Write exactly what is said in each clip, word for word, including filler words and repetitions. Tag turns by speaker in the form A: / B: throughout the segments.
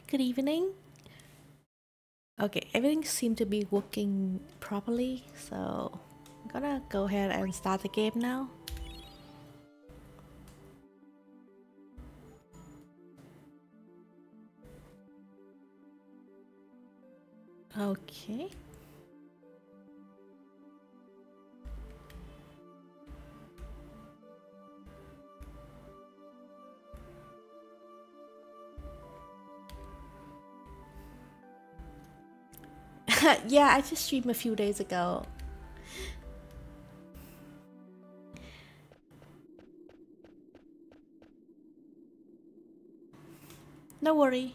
A: good evening. Okay, everything seemed to be working properly, so I'm gonna go ahead and start the game now. Okay. Yeah, I just streamed a few days ago. No worry.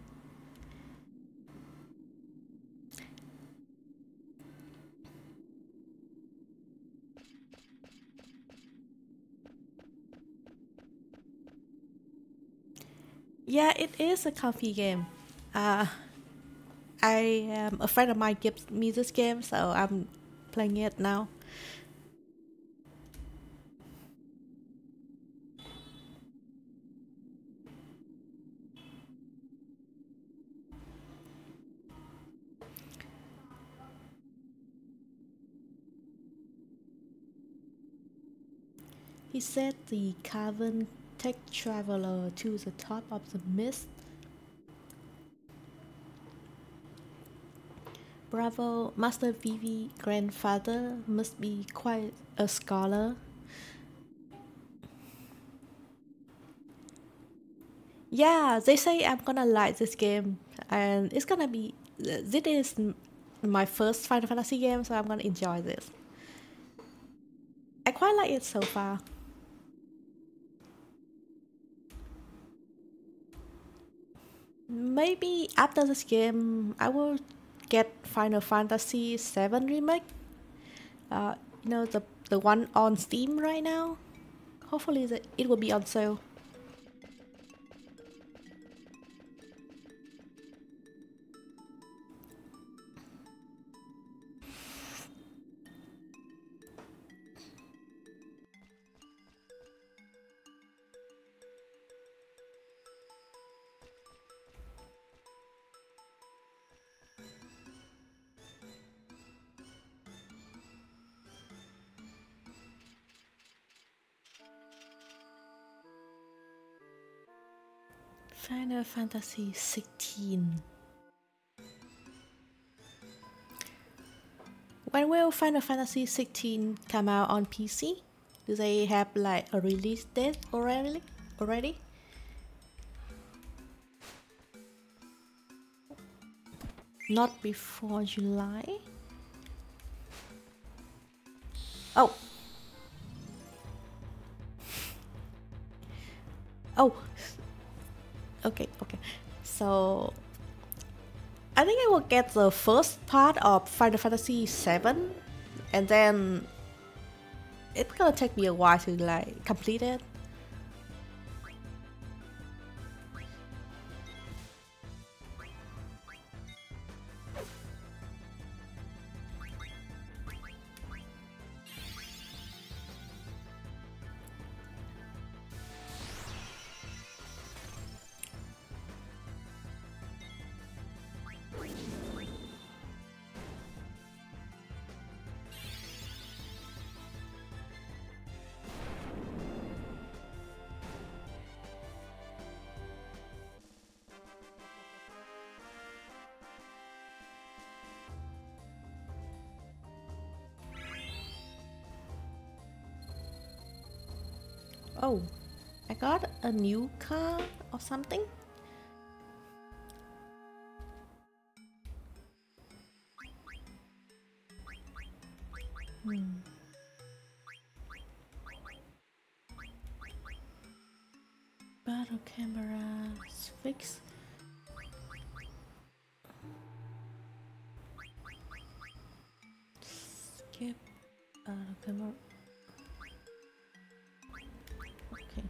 A: Yeah, it is a comfy game. Uh, I am a friend of mine gives me this game, so I'm playing it now. He said the cavern take traveler to the top of the mist. Bravo, Master Vivi grandfather must be quite a scholar. Yeah, they say I'm gonna like this game, and it's gonna be. This is my first Final Fantasy game, so I'm gonna enjoy this. I quite like it so far. Maybe after this game, I will get Final Fantasy seven Remake. Uh, you know, the the one on Steam right now. Hopefully, the, it will be on sale. Final Fantasy sixteen. When will Final Fantasy sixteen come out on P C? Do they have like a release date already? Already? Not before July? Oh. Oh. Okay, okay. So I think I will get the first part of Final Fantasy seven, and then it's gonna take me a while to like complete it. Oh, I got a new car or something? Hmm. Battle camera is fixed. Skip battle camera. Okay.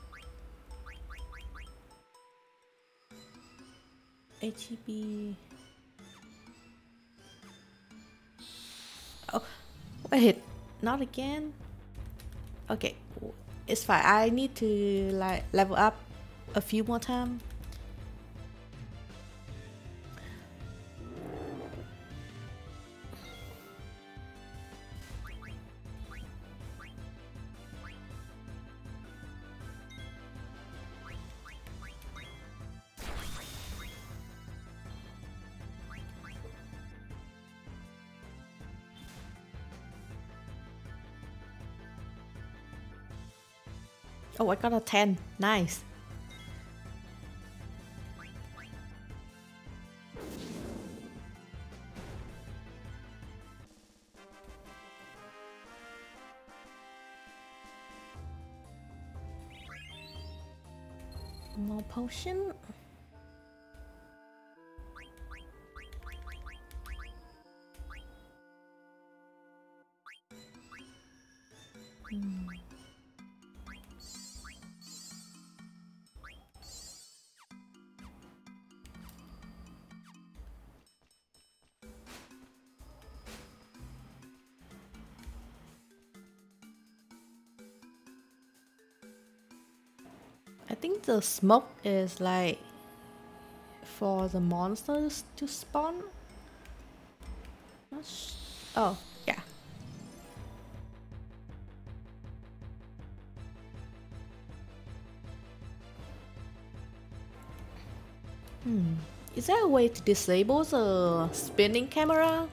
A: A T B Wait, not again. Okay, it's fine. I need to like level up a few more times. Oh, I got a ten. Nice. More potion. Hmm. I think the smoke is like for the monsters to spawn. Oh, yeah. Hmm. Is there a way to disable the spinning camera?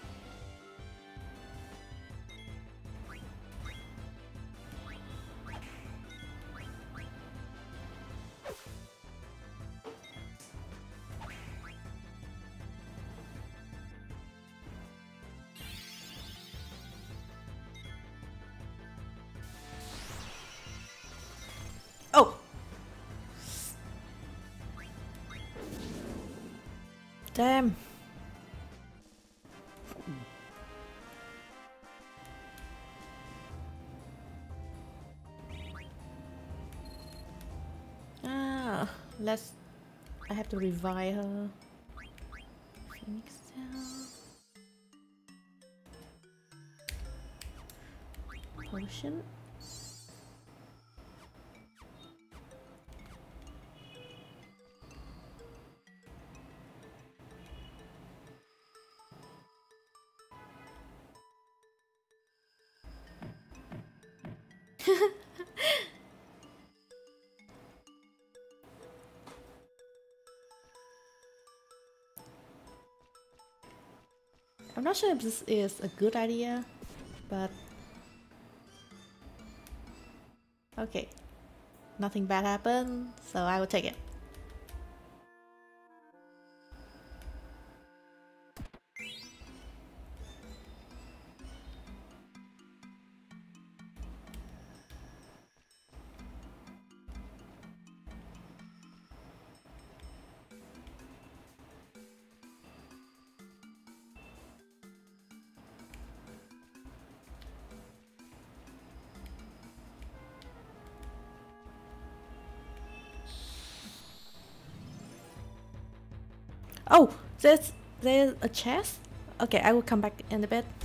A: Oh! Damn. Ah, let's... I have to revive her. Phoenix Cell. Potion. I'm not sure if this is a good idea, but... Okay. Nothing bad happened, so I will take it. Oh, there's there's a chest? Okay, I will come back in a bit.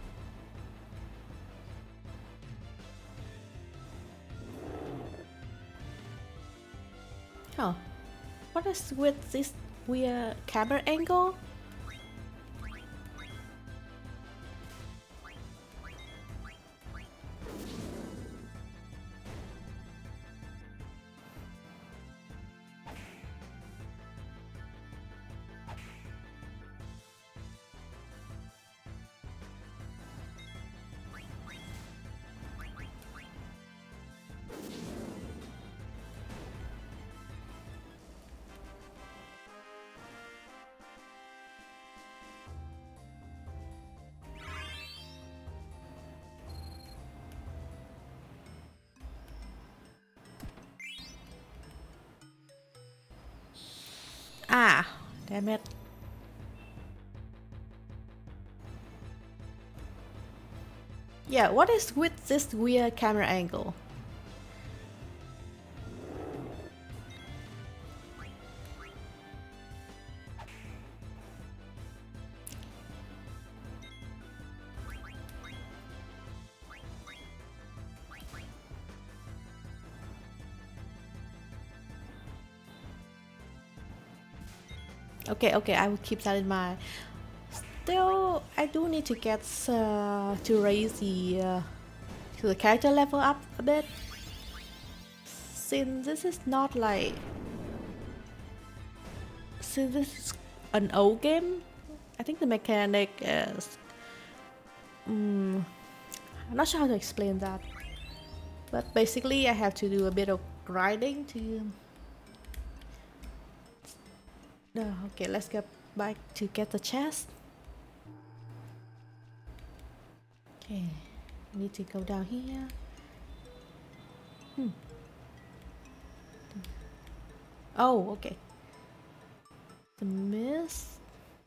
A: Huh. What is with this weird camera angle? Ah, damn it. Yeah, what is with this weird camera angle? Okay, okay, I will keep that in mind. Still, I do need to get uh, to raise the uh, to the character level up a bit. Since this is not like since this is an old game, I think the mechanic is. Um, I'm not sure how to explain that, but basically I have to do a bit of grinding to. No, okay, let's get back to get the chest. Okay, need to go down here. Hmm. Oh, okay. The mist.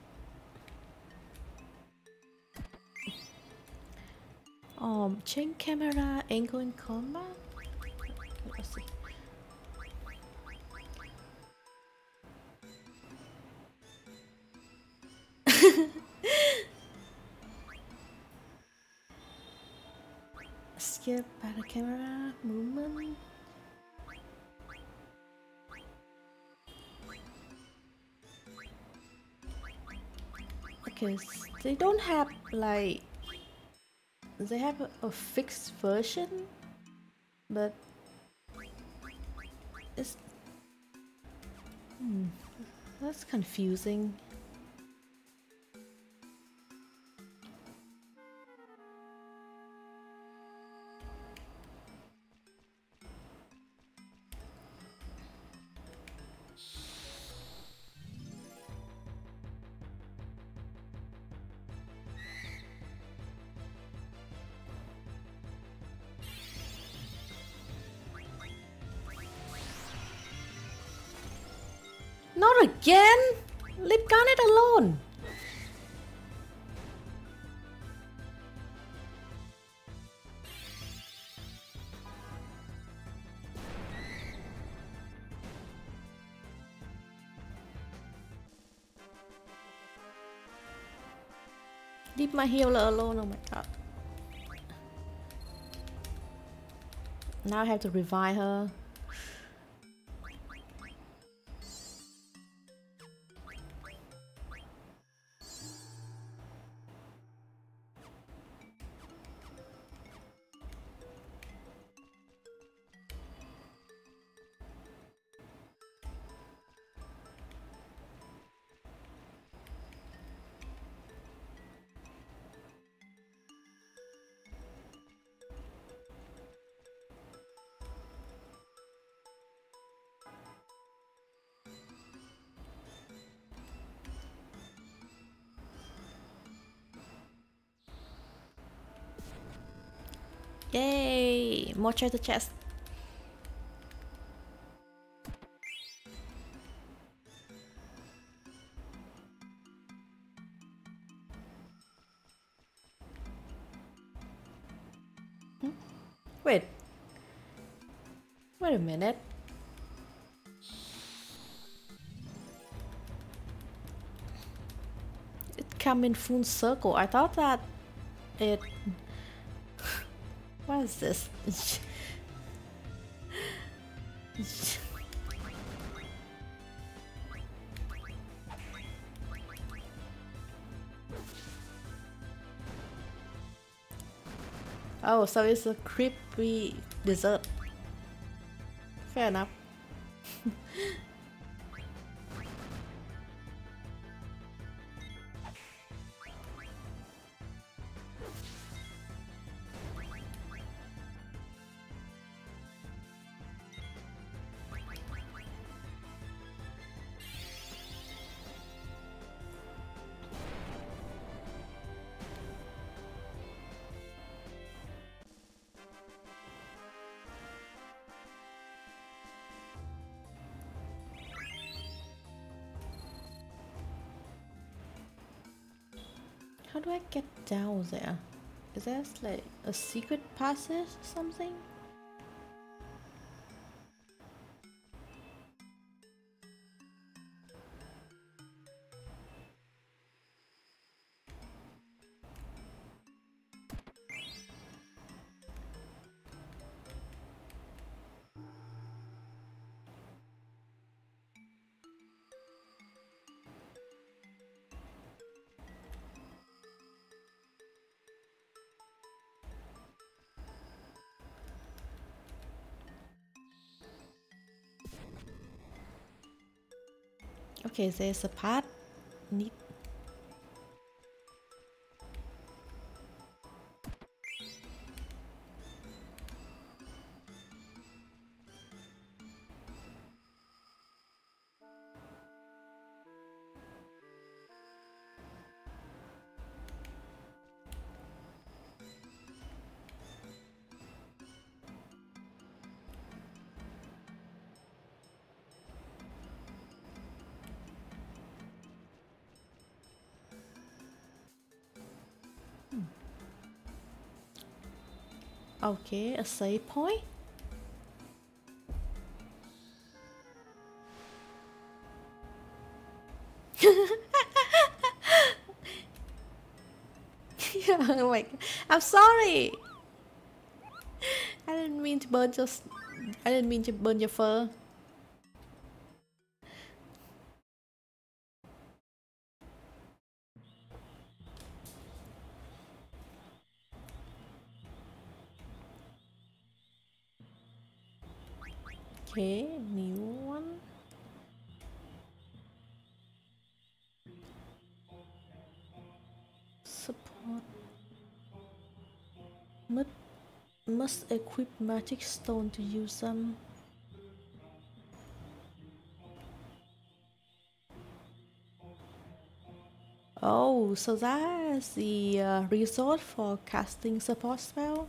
A: Um, change camera angle in combat. Let's see. Skip by the camera movement. Okay, they don't have like they have a, a fixed version, but it's hmm, that's confusing. Not again! Leave Garnet alone! Leave my healer alone, oh my god. Now I have to revive her. Yay! More treasure chest. Hmm? Wait. Wait a minute. It come in full circle. I thought that it. What is this? Oh, so it's a creepy dessert. Fair enough. How do I get down there? Is there like a secret passage or something? Okay, there's a part. Need. Okay, a save point. Yeah, like, I'm sorry. I didn't mean to burn just. I didn't mean to burn your fur. Okay, new one. Support. Must, must equip magic stone to use them. Oh, so that's the uh, resort for casting support spell?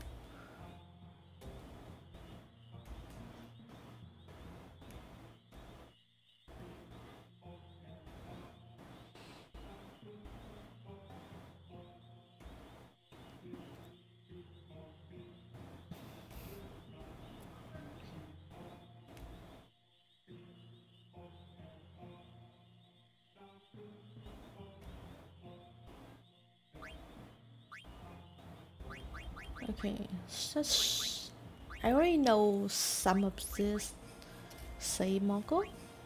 A: Okay, just I already know some of this. Say Mongo.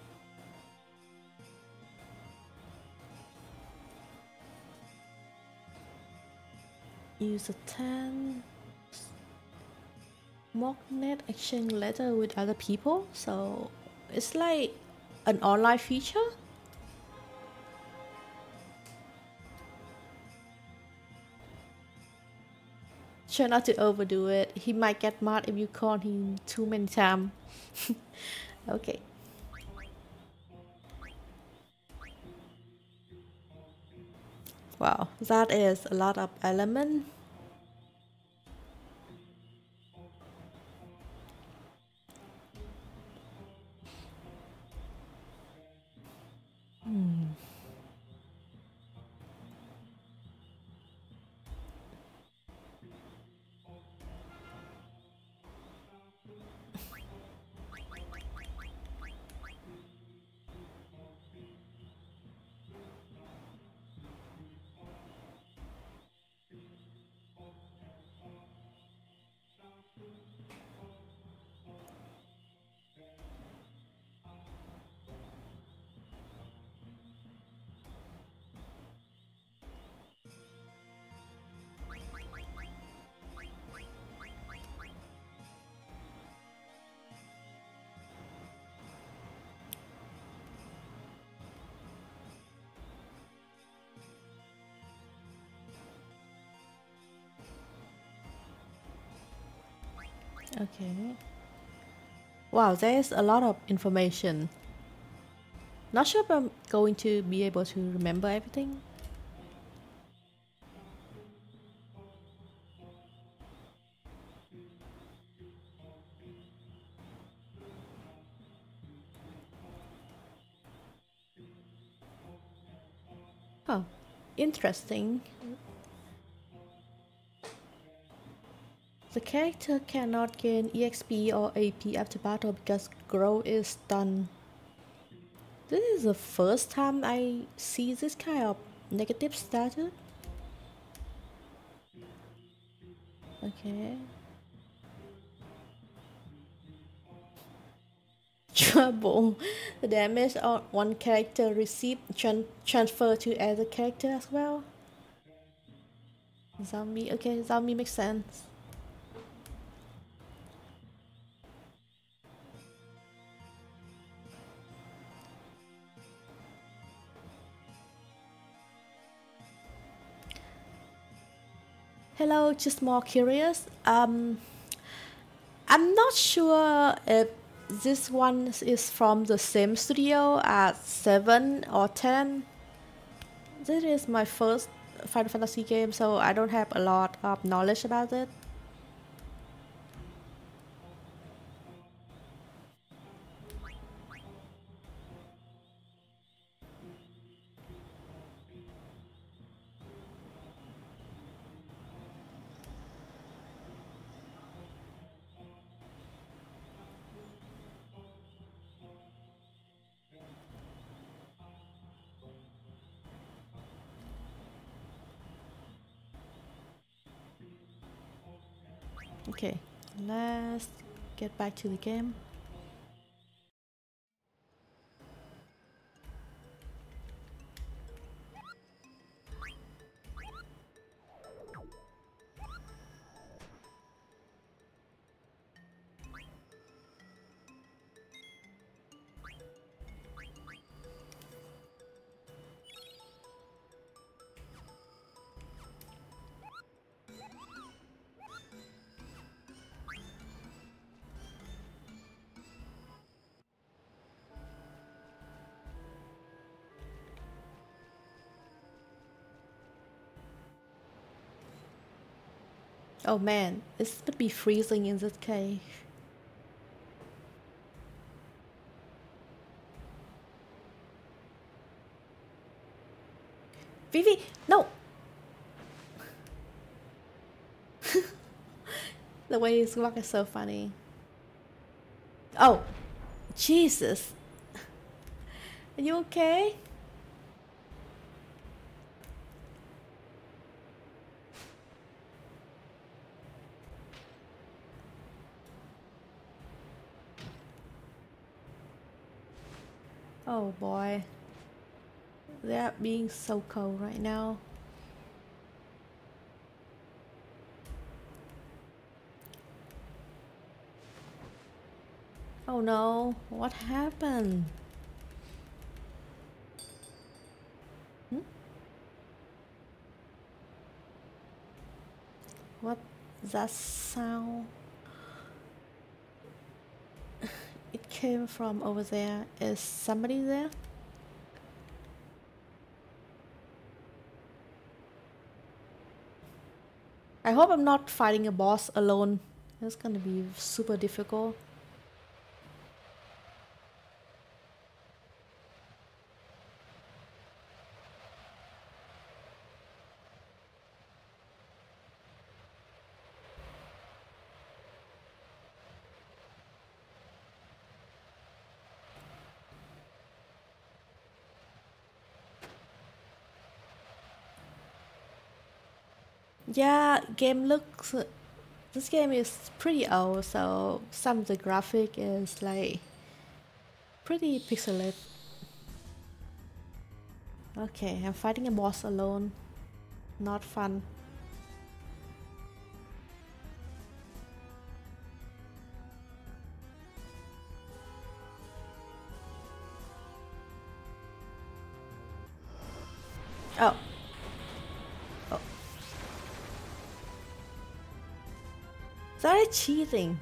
A: Use a ten. Mocknet exchange letter with other people, so it's like an online feature. Try not to overdo it. He might get mad if you call him too many times. Okay. Wow, that is a lot of element. Hmm. Okay. Wow, there's a lot of information. Not sure if I'm going to be able to remember everything. Oh, interesting. The character cannot gain E X P or A P after battle because Grow is done. This is the first time I see this kind of negative status. Okay. Trouble. The damage on one character received tran transfer to other character as well. Zombie. Okay, zombie makes sense. hello, just more curious. Um, I'm not sure if this one is from the same studio as seven or ten. This is my first Final Fantasy game, so I don't have a lot of knowledge about it. Okay, let's get back to the game. Oh man, it's gonna be freezing in this cave. Vivi, no! The way he's walking is so funny. Oh, Jesus. Are you okay? Oh boy. They're being so cold right now. Oh no, what happened? Hmm? What that sound? It came from over there. Is somebody there? I hope I'm not fighting a boss alone. It's gonna be super difficult. Yeah, game looks. This game is pretty old, so some of the graphic is like pretty pixelated. Okay, I'm fighting a boss alone. Not fun. Oh. Oh. Sorry, cheating.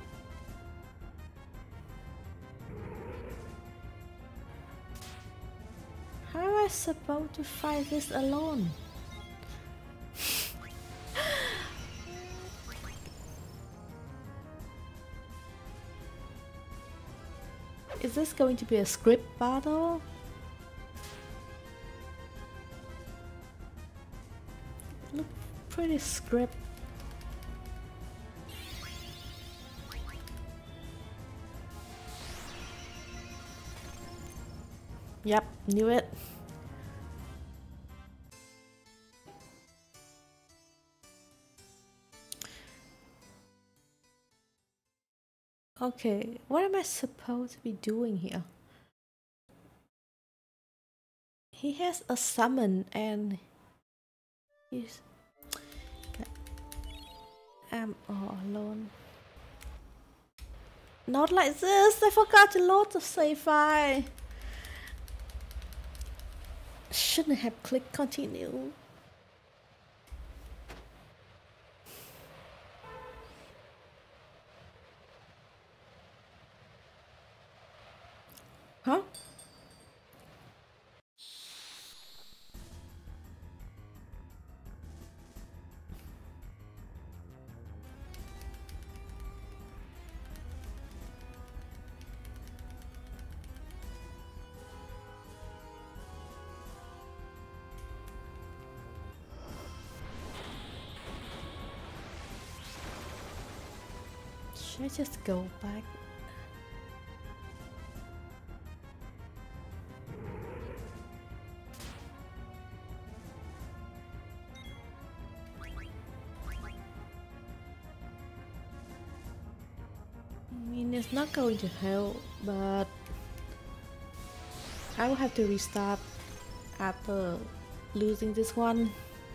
A: How am I supposed to fight this alone? Is this going to be a script battle? Look pretty script. Yep, knew it. Okay, what am I supposed to be doing here? He has a summon and he's... I'm all alone. Not like this! I forgot to load the save file! Shouldn't have clicked continue. Huh? Should I just go back? I mean, it's not going to help, but I will have to restart after losing this one.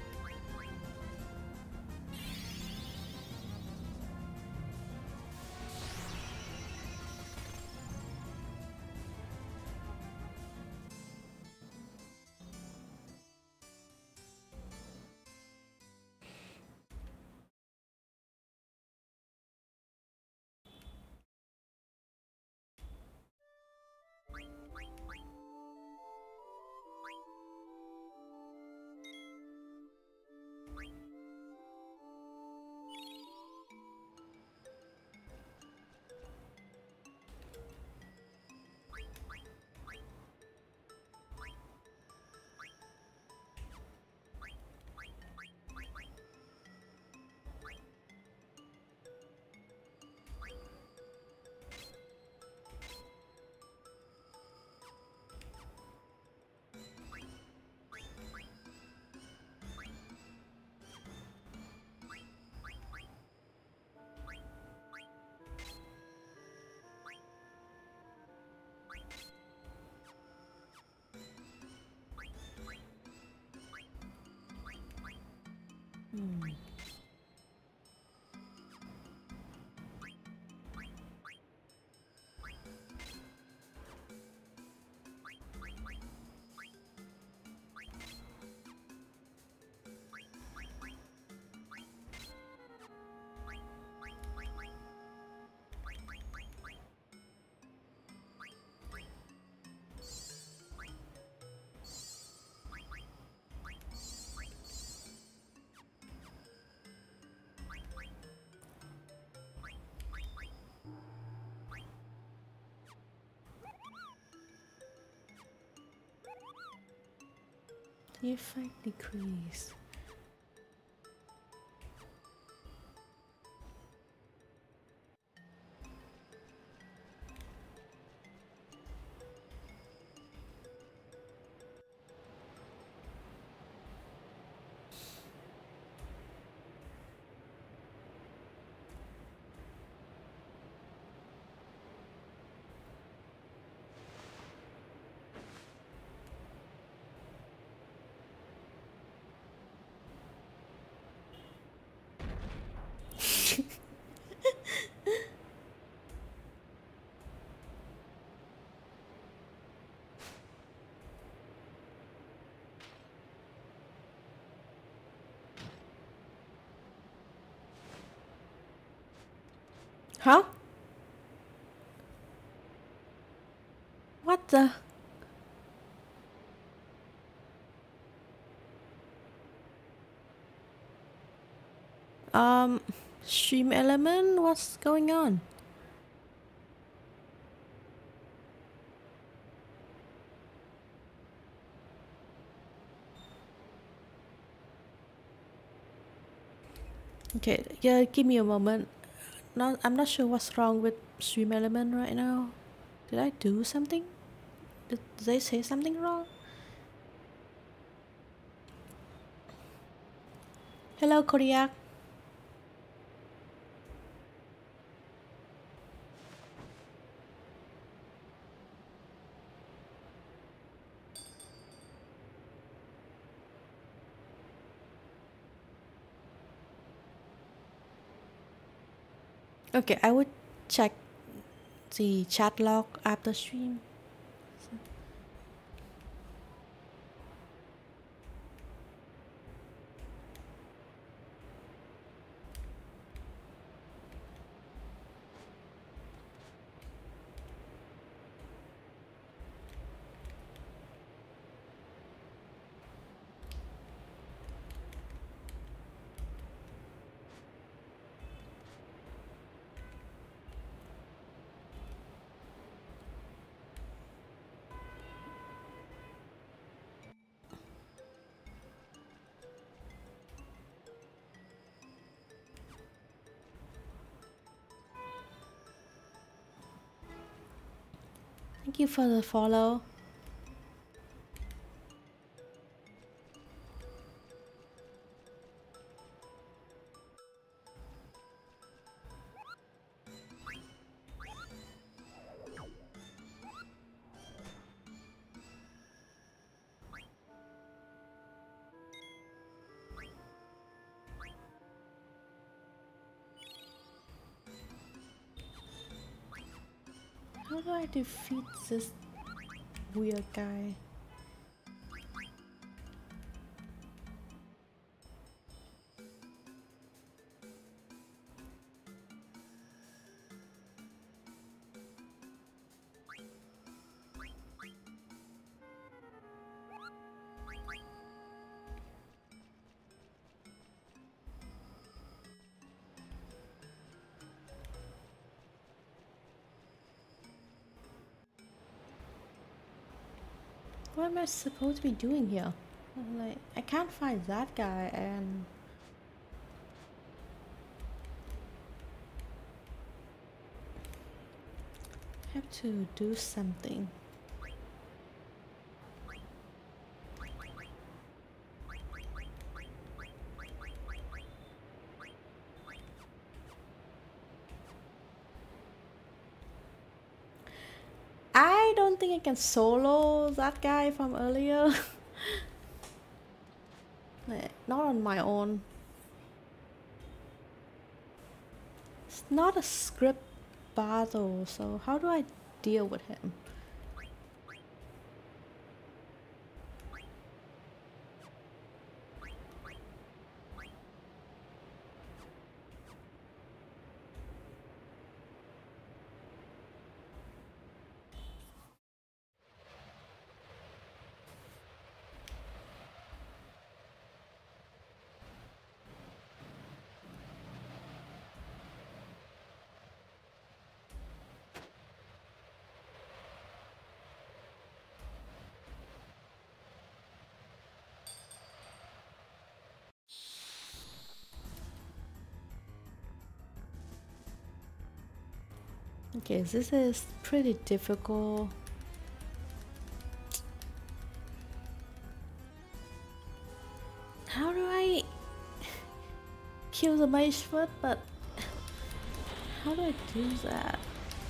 A: Hmm. The effect decrease. Huh? What the? Um, stream element? What's going on? Okay, yeah, give me a moment. Not, I'm not sure what's wrong with stream element right now. Did I do something? Did they say something wrong? Hello, Kodiak. Okay, I would check the chat log after stream. Thank you for the follow. How do I defeat this weird guy? What am I supposed to be doing here? Like, I can't find that guy and... I have to do something. I don't think I can solo that guy from earlier. Not on my own. It's not a script battle, so how do I deal with him? Okay, this is pretty difficult. How do I kill the mage first? But how do I do that?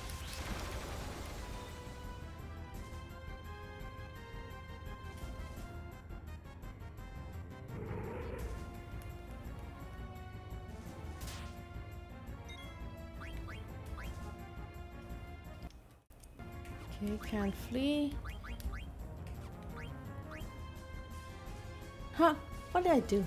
A: Okay, can't flee. Huh, what did I do?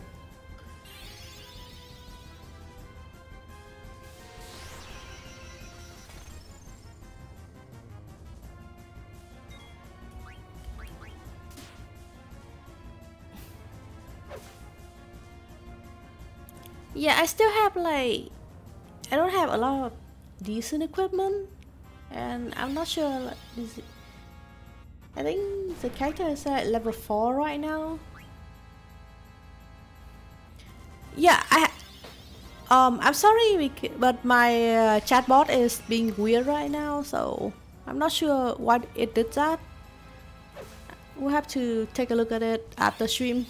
A: Yeah, I still have like... I don't have a lot of decent equipment. And I'm not sure, like, is it, I think the character is at level four right now. Yeah, I um I'm sorry, but my uh, chatbot is being weird right now, so I'm not sure why it did that. We'll have to take a look at it after stream.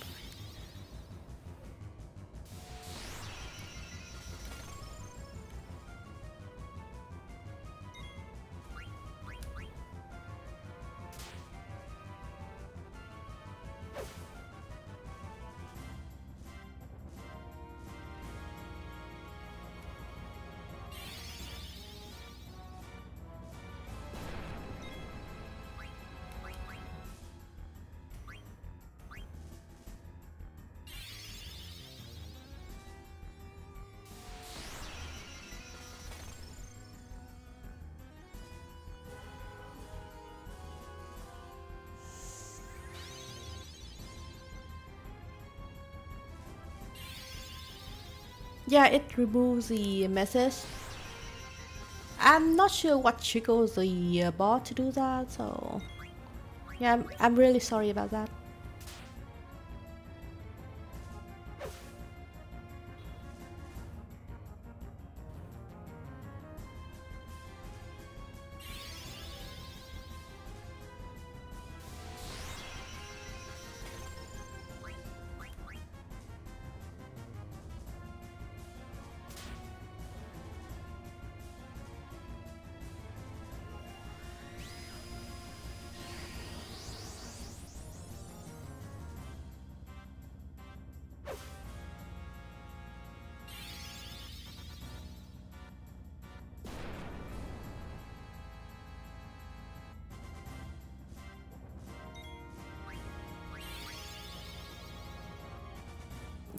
A: Yeah, it removes the message. I'm not sure what triggers the uh, bot to do that, so yeah, I'm, I'm really sorry about that.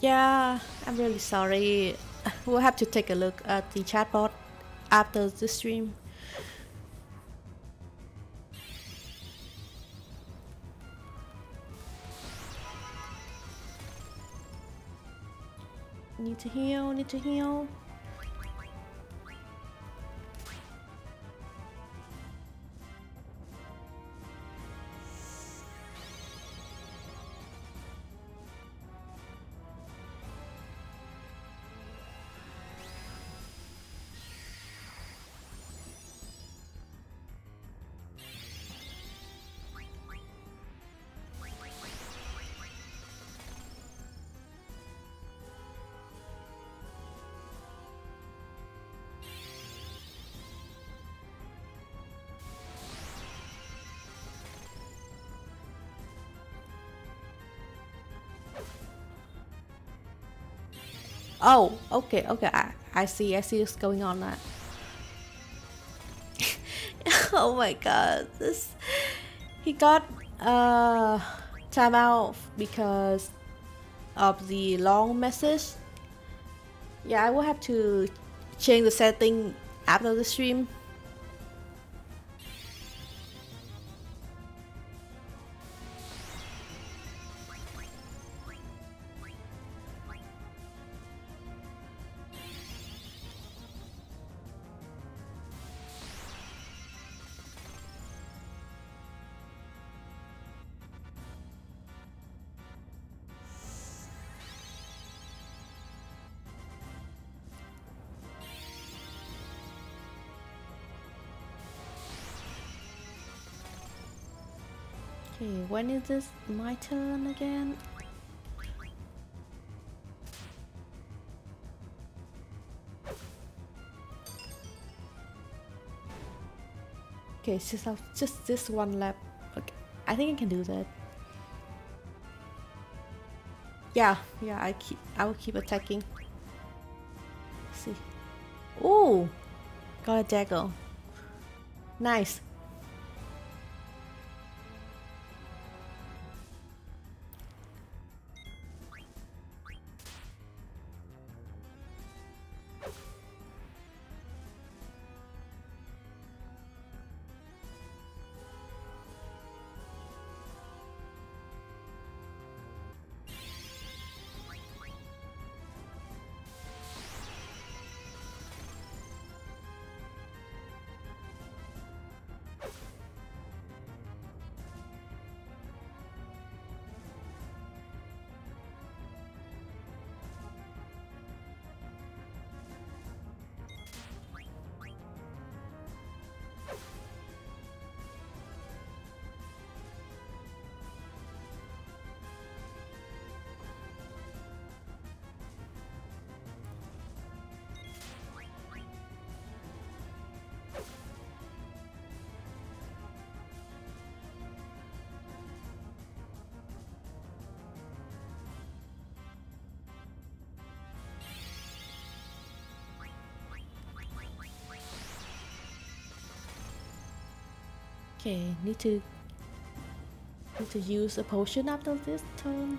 A: Yeah, I'm really sorry. We'll have to take a look at the chatbot after the stream. Need to heal, need to heal. Oh, okay, okay. I, I see, I see what's going on now. Oh my god, this he got uh timeout because of the long message. Yeah, I will have to change the setting after the stream. Okay, when is this my turn again? Okay, just just this one lap. Okay, I think I can do that. Yeah, yeah, I keep I will keep attacking. Let's see. Ooh, got a dagger. Nice. Okay, need to need to use a potion after this turn.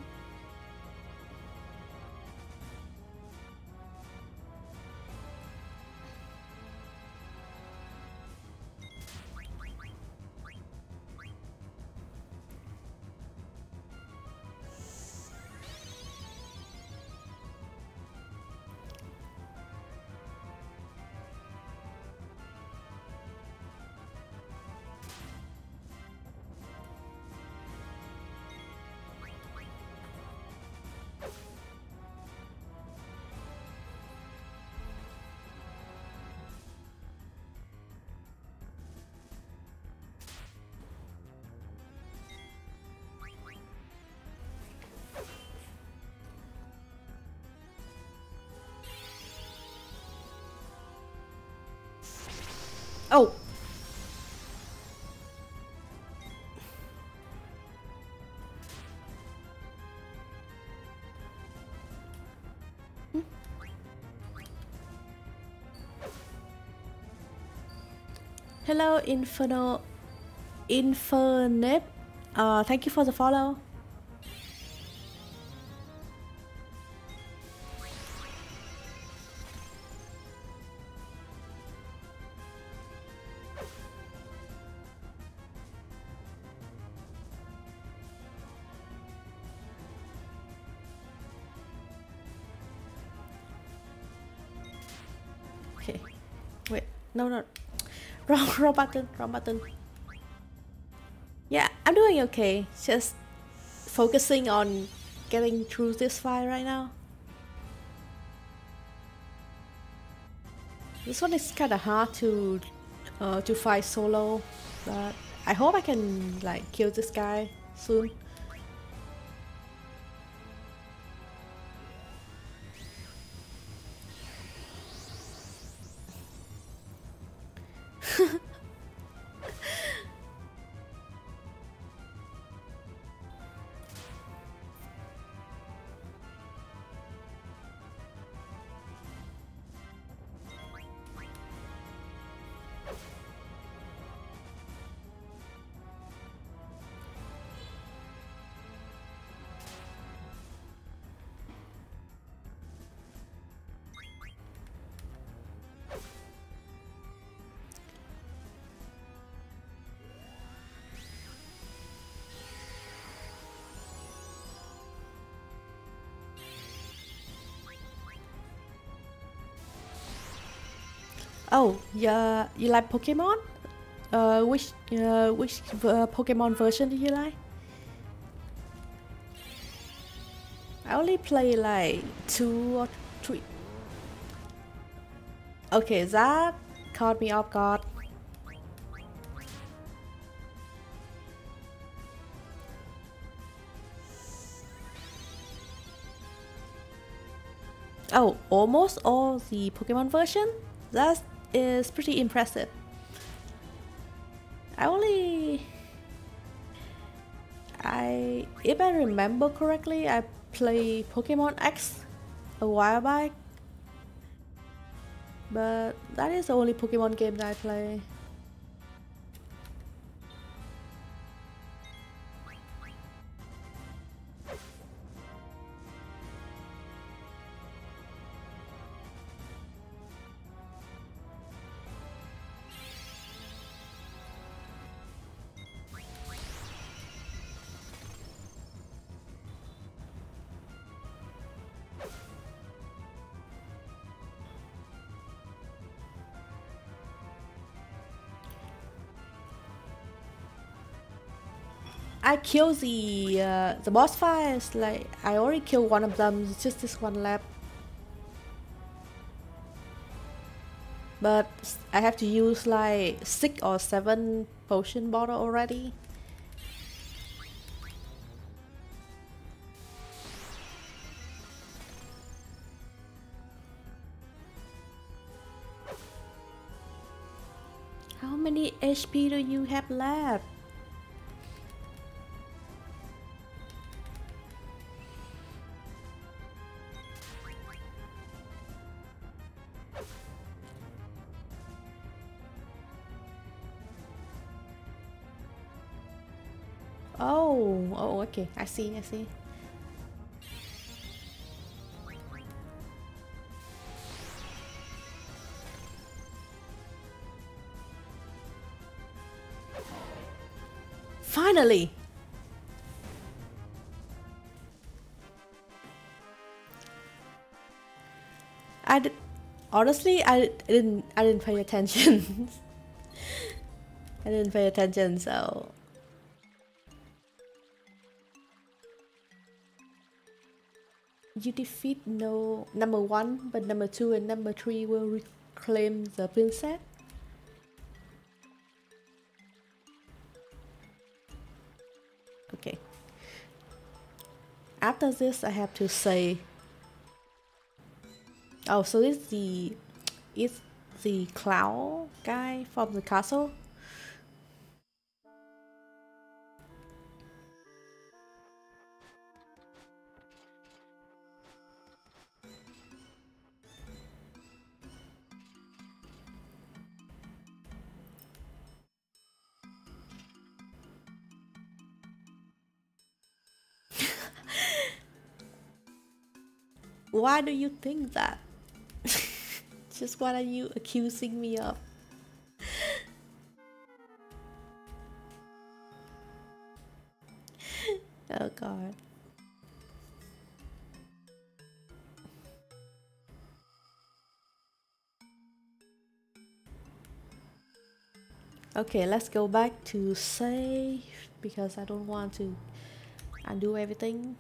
A: Oh! Hmm? Hello, Inferno... Infernep. Uh, thank you for the follow. Okay. Wait. No, no. Wrong, wrong button. Wrong button. Yeah, I'm doing okay. Just focusing on getting through this fight right now. This one is kind of hard to uh, to fight solo, but I hope I can like kill this guy soon. Oh, yeah, you like Pokemon? Uh, which uh, which uh, Pokemon version do you like? I only play like two or three. Okay, that caught me off guard. Oh, almost all the Pokemon version? That is pretty impressive. I only... I... If I remember correctly, I played Pokemon X a while back. But that is the only Pokemon game that I play. I killed the uh, the boss fights. Like I already killed one of them. It's just this one left. But I have to use like six or seven potion bottle already. How many H P do you have left? Oh, oh, okay. I see, I see. Finally! I did, honestly, I didn't, I didn't pay attention. I didn't pay attention, so... You defeat no number one, but number two and number three will reclaim the princess. Okay. After this, I have to say. Oh, so this is the is the clown guy from the castle. Why do you think that? Just what are you accusing me of? Oh god. Okay, let's go back to save because I don't want to undo everything.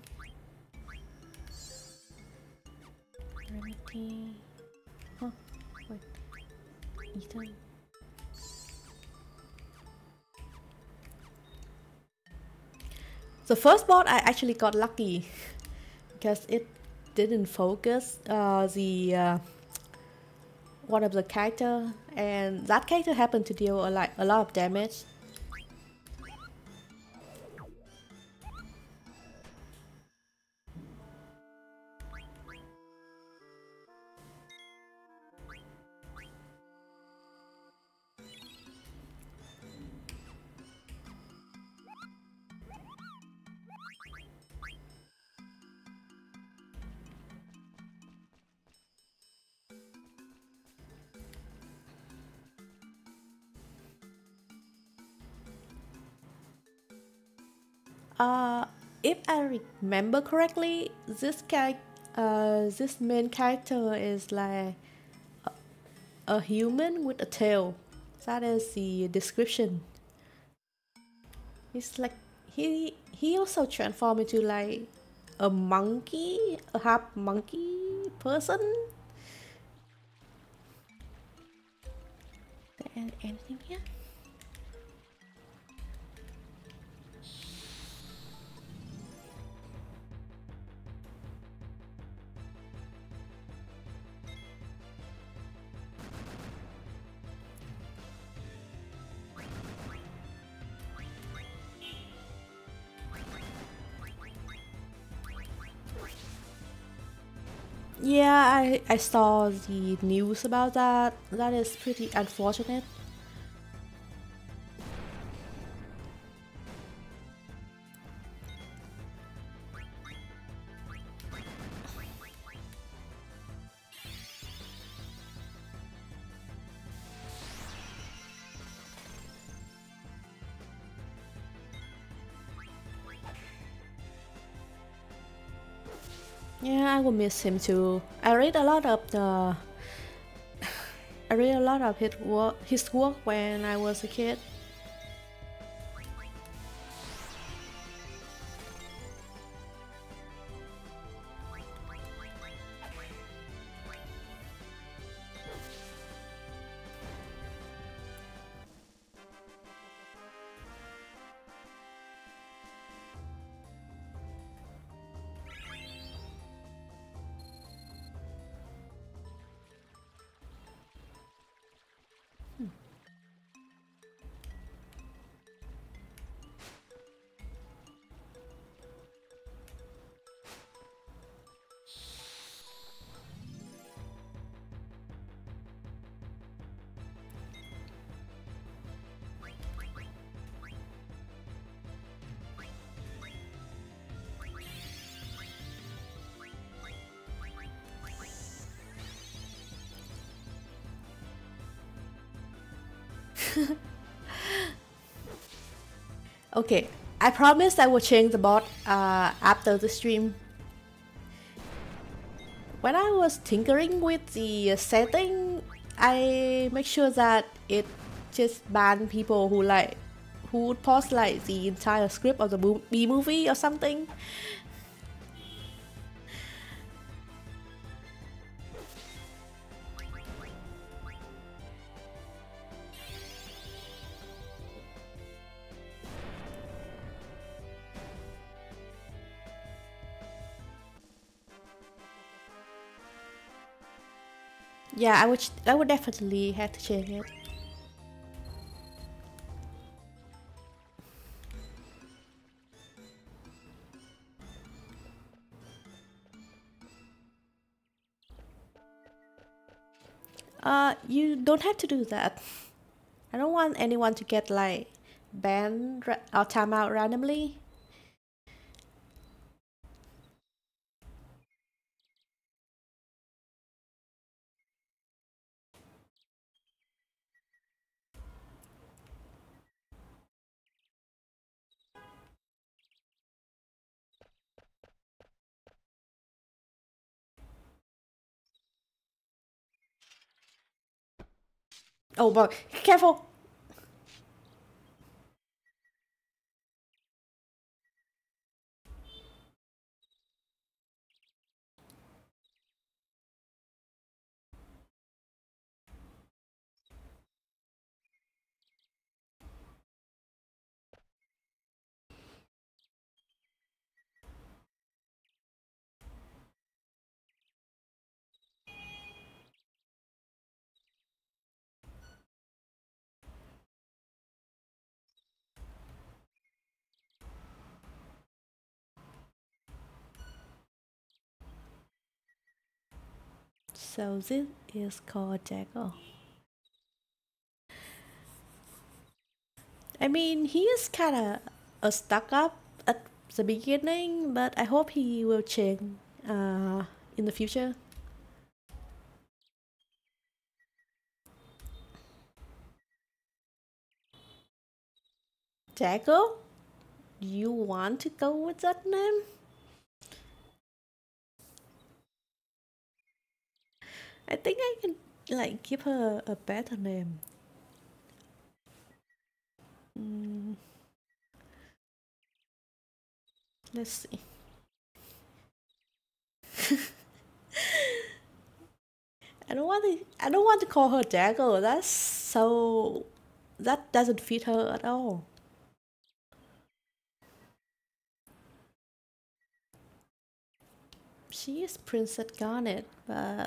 A: Remedy. Huh, wait. Ethan. The first bot I actually got lucky because it didn't focus uh, the uh, one of the character, and that character happened to deal a lot, a lot of damage. Uh, if I remember correctly, this character, uh, this main character is like a human with a tail. That is the description. It's like he he also transformed into like a monkey, a half monkey person. There anything here? Yeah, I, I saw the news about that. That is pretty unfortunate. Yeah, I will miss him too. I read a lot of the I read a lot of his work his work when I was a kid. Okay, I promise I will change the bot uh, after the stream. When I was tinkering with the setting, I make sure that it just ban people who like who would post like the entire script of the B movie or something. Yeah, I would I would definitely have to change it. Uh, you don't have to do that. I don't want anyone to get like banned or time out randomly. Oh boy, careful! So this is called Jagger. I mean, he is kind of a stuck up at the beginning, but I hope he will change uh, in the future. Jagger, do you want to go with that name? I think I can like give her a better name. Mm, let's see. I don't want to. I don't want to call her Jagger. That's so. That doesn't fit her at all. She is Princess Garnet, but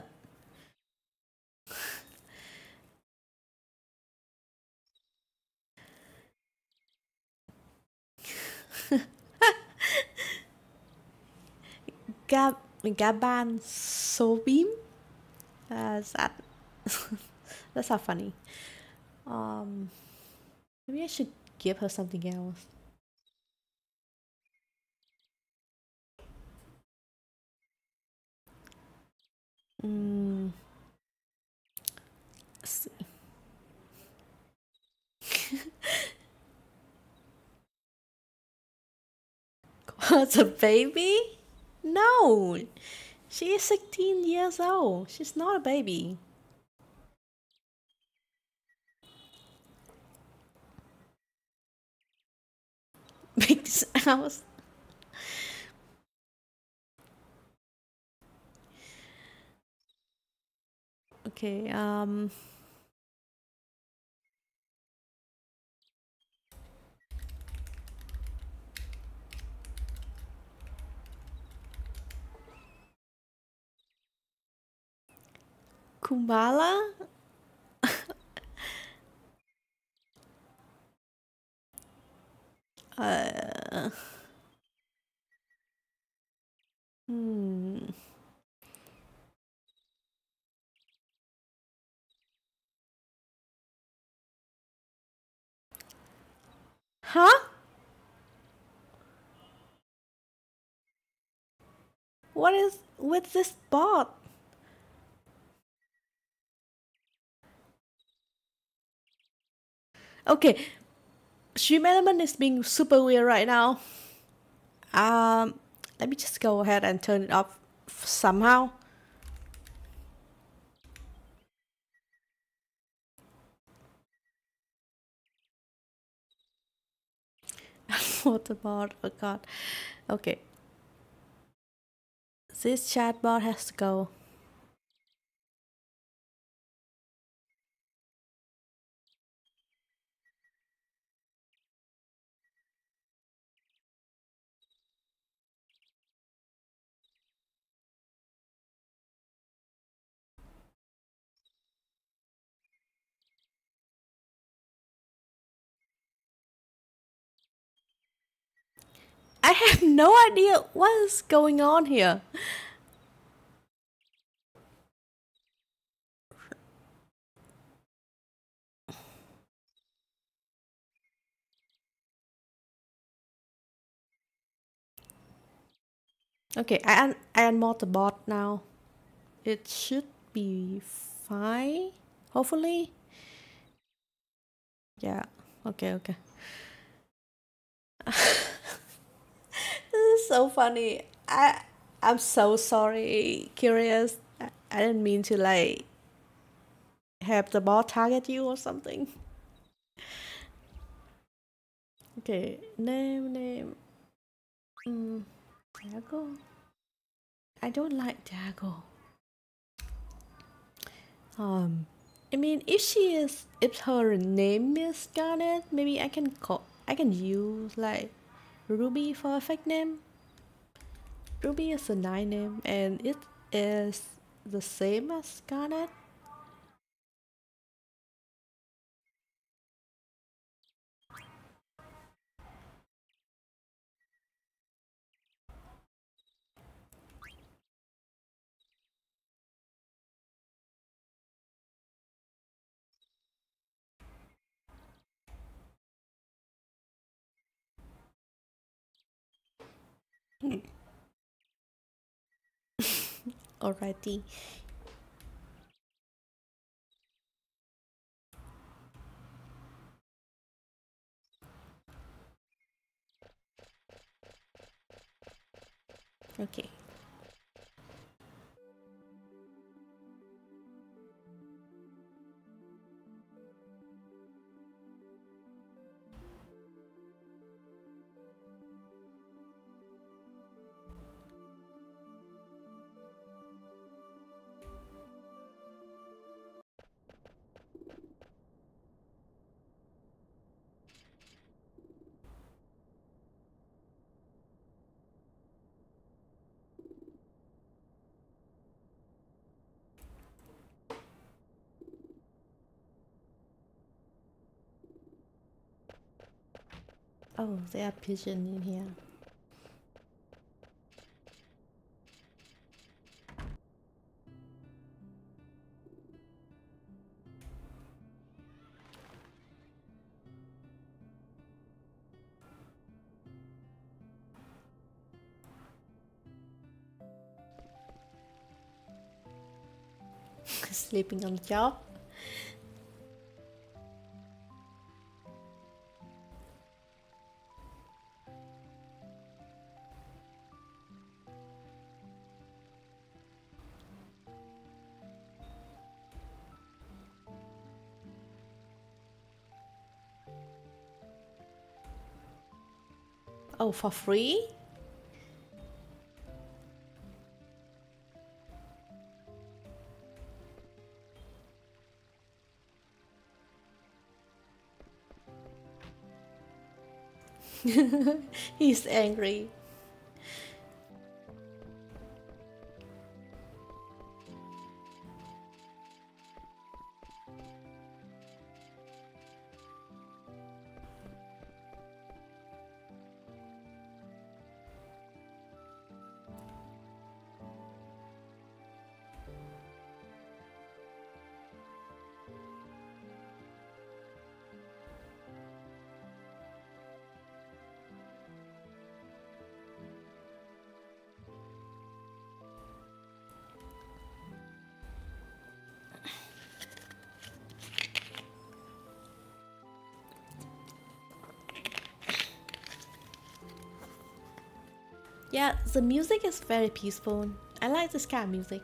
A: Gab Gaban Sobim. Uh, that that's not funny. Um, maybe I should give her something else. Mm, let's see. What's a baby? No, she is sixteen years old. She's not a baby. Because I was okay. Um, Kumbala. Uh, hmm. Huh? What is with this bot? Okay, stream element is being super weird right now. Um, let me just go ahead and turn it off somehow. What the bot? Oh god. Okay. This chatbot has to go. I have no idea what is going on here. Okay, I un I unmod the bot now. It should be fine. Hopefully. Yeah. Okay, okay. This is so funny. I I'm so sorry, Curious. I, I didn't mean to like have the bot target you or something. Okay, name name. Mm, Dago. I don't like Dago. Um, I mean, if she is, if her name is Scarlet, maybe I can call, I can use like Ruby for a fake name. Ruby is a nice name, and it is the same as Scarlet. Alrighty. Okay. Oh, there are pigeons in here. Sleeping on the job. Oh, for free? He's angry. Yeah, the music is very peaceful. I like this kind of music.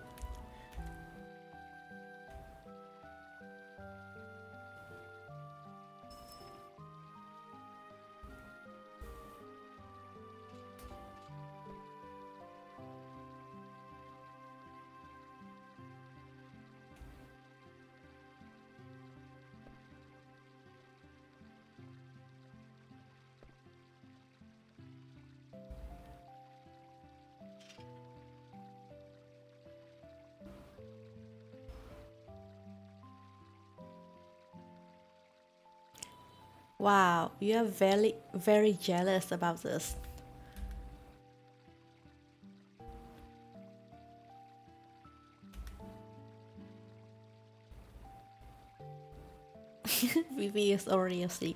A: Wow, you are very, very jealous about this. Vivi is already asleep.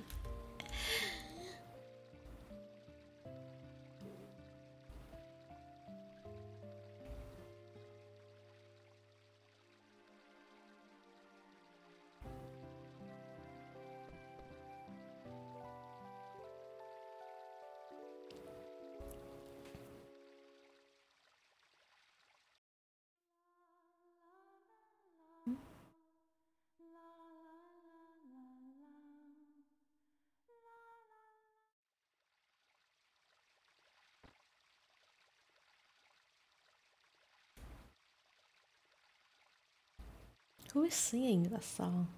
A: Who is singing that song?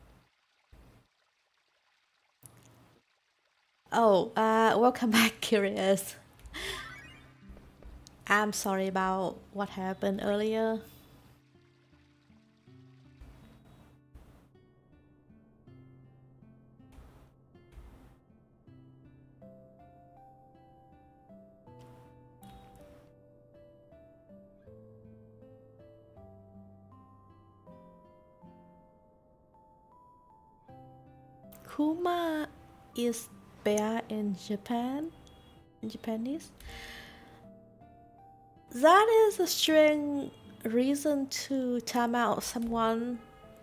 A: Oh, uh, welcome back, Curious. I'm sorry about what happened earlier. Kuma is bear in Japan? In Japanese? That is a strange reason to time out someone.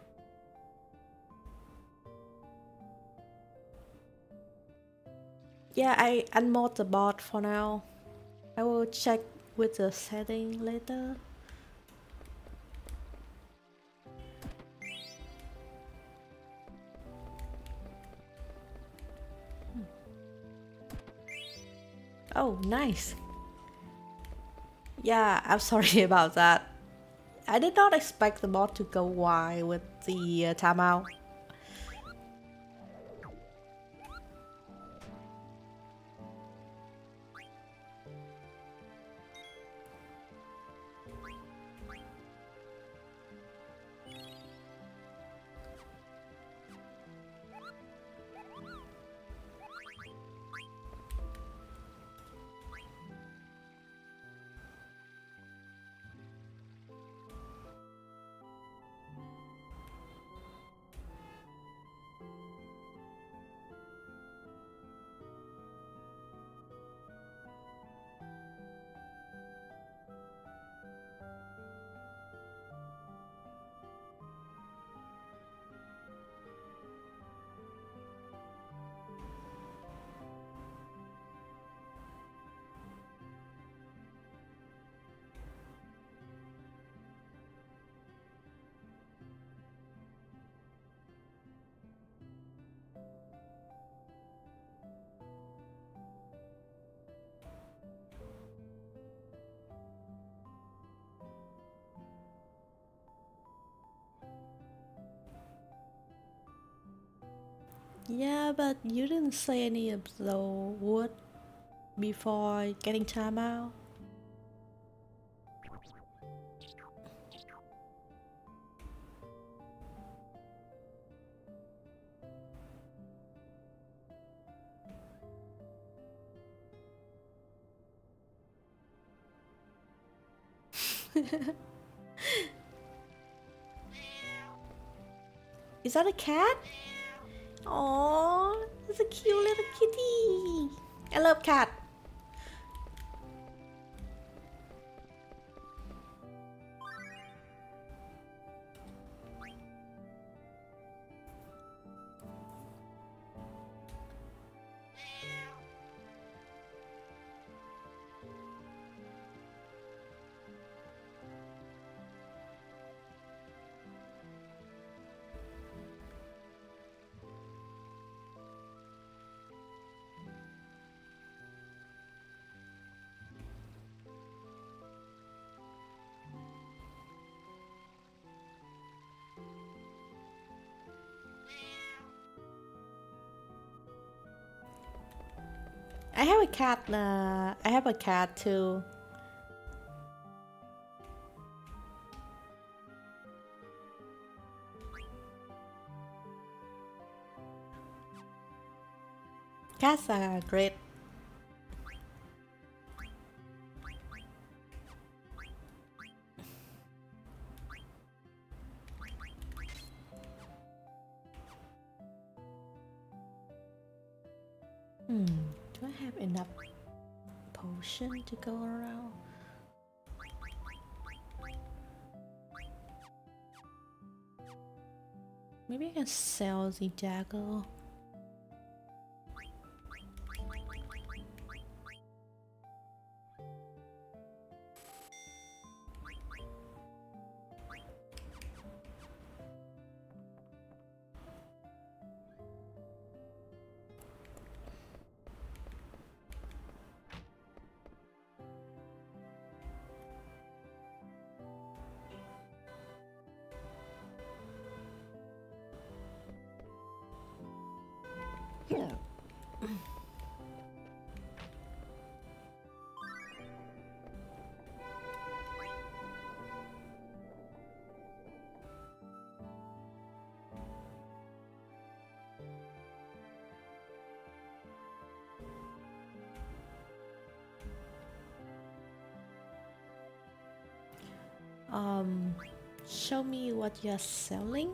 A: Yeah, I unmod the bot for now. I will check with the setting later. Oh, nice. Yeah, I'm sorry about that. I did not expect the bot to go wide with the uh, timeout. Yeah, but you didn't say any of the wood before getting timeout. Is that a cat? Oh, it's a cute little kitty. I love cat. I have a cat. Uh, I have a cat too. Cats are great. Hmm, do I have enough potion to go around? Maybe I can sell the dagger. Um, show me what you're selling.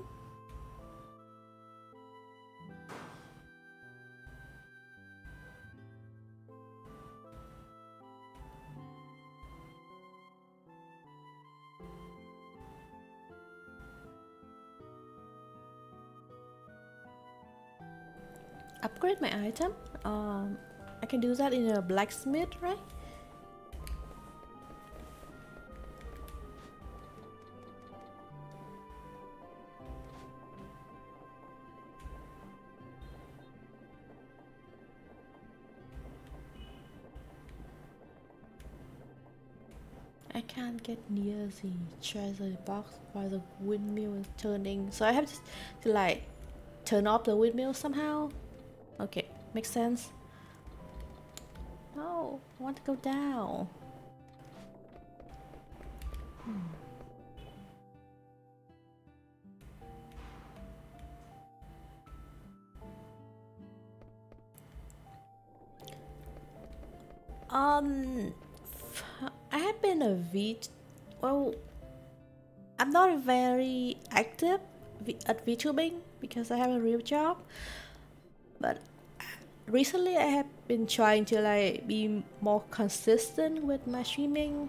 A: upgrade my item. Um, I can do that in a blacksmith, right? I can't get near the treasure box while the windmill is turning, so I have to, to like turn off the windmill somehow. Okay, makes sense. No, I want to go down. Hmm. Um, I have been a V. Well, I'm not very active at VTubing because I have a real job. But recently, I have been trying to like be more consistent with my streaming.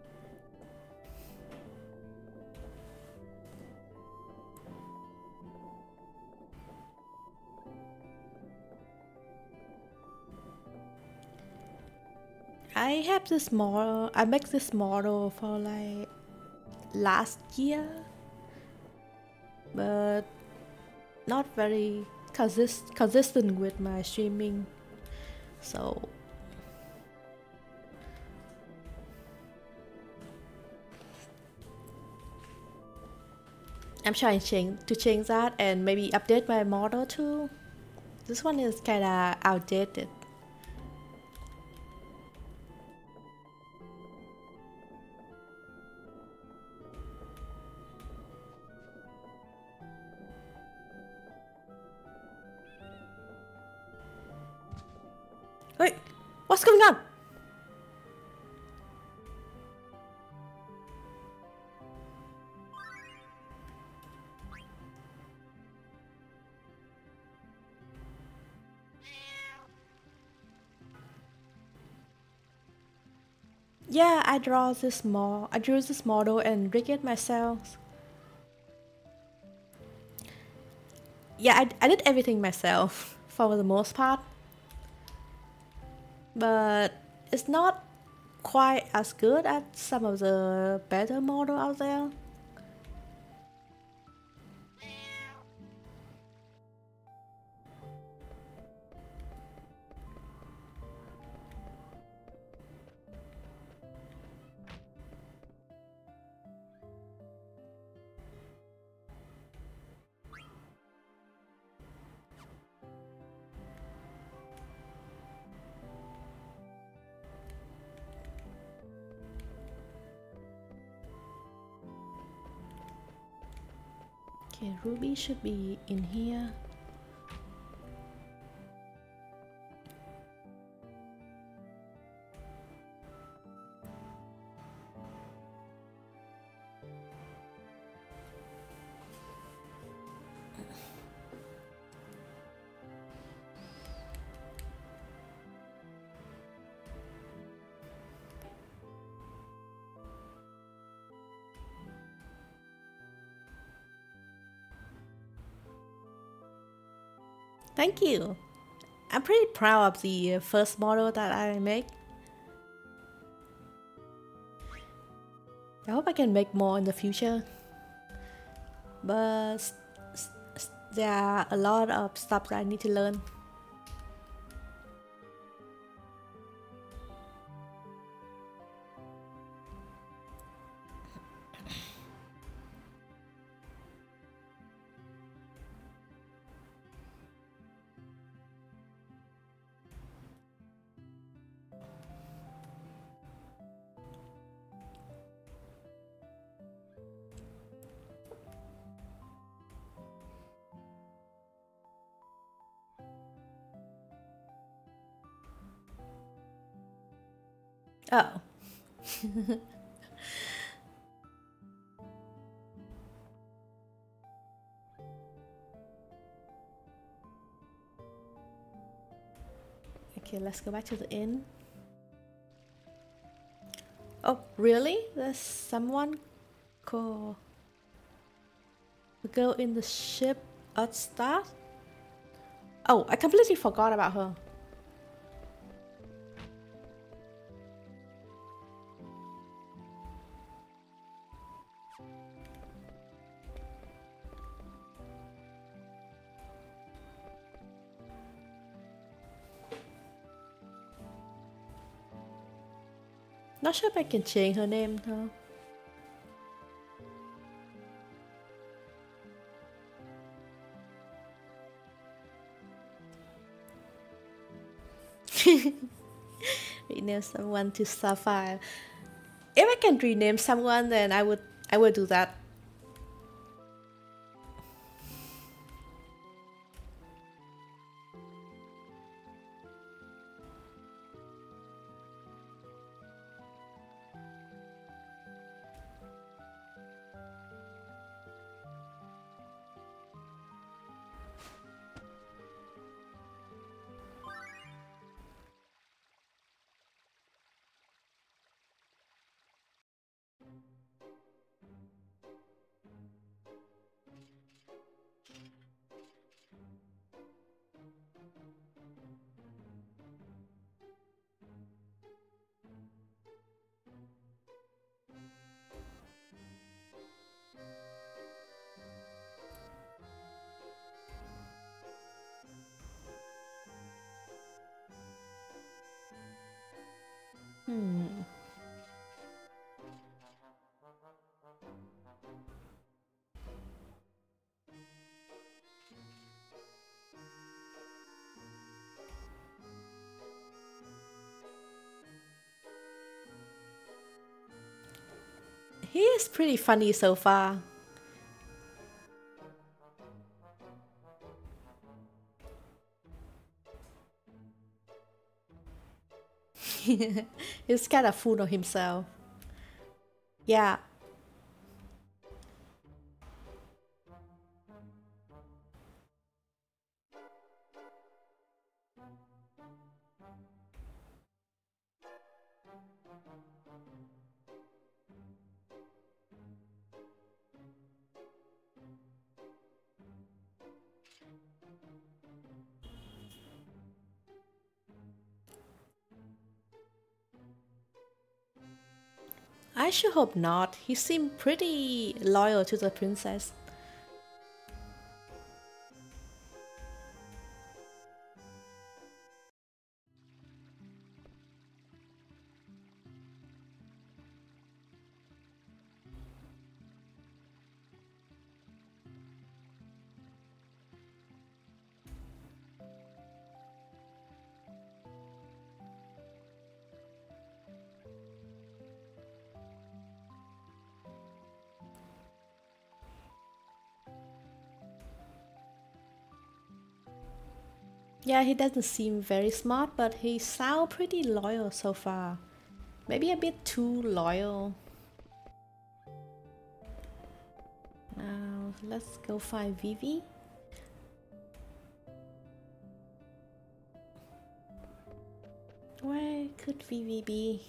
A: I have this model. I make this model for like last year, but not very consist consistent with my streaming. So I'm trying to change to change that and maybe update my model too. This one is kinda outdated. Wait, what's going on? Yeah, I draw this model. I drew this model and rig it myself. Yeah, I, I did everything myself for the most part, but it's not quite as good as some of the better model out there. Okay, Ruby should be in here. Thank you. I'm pretty proud of the first model that I make. I hope I can make more in the future. But there are a lot of stuff that I need to learn. Oh. Okay, let's go back to the inn. Oh, really? There's someone called the girl in the ship at start? Oh, I completely forgot about her. Not sure if I can change her name though. Rename someone to Sapphire. If I can rename someone, then I would I would do that. Hmm. He is pretty funny so far. He's kind of full of himself. Yeah. I should hope not. He seemed pretty loyal to the princess. Yeah, he doesn't seem very smart, but he sounds pretty loyal so far. Maybe a bit too loyal. Now, let's go find Vivi. Where could Vivi be?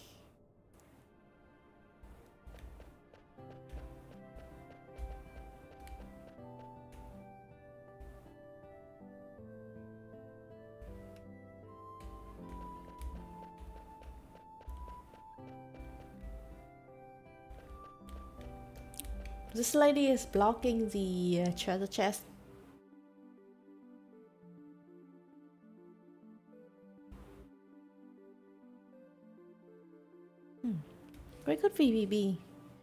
A: This lady is blocking the uh, treasure chest. Hmm. Where could Vivi be?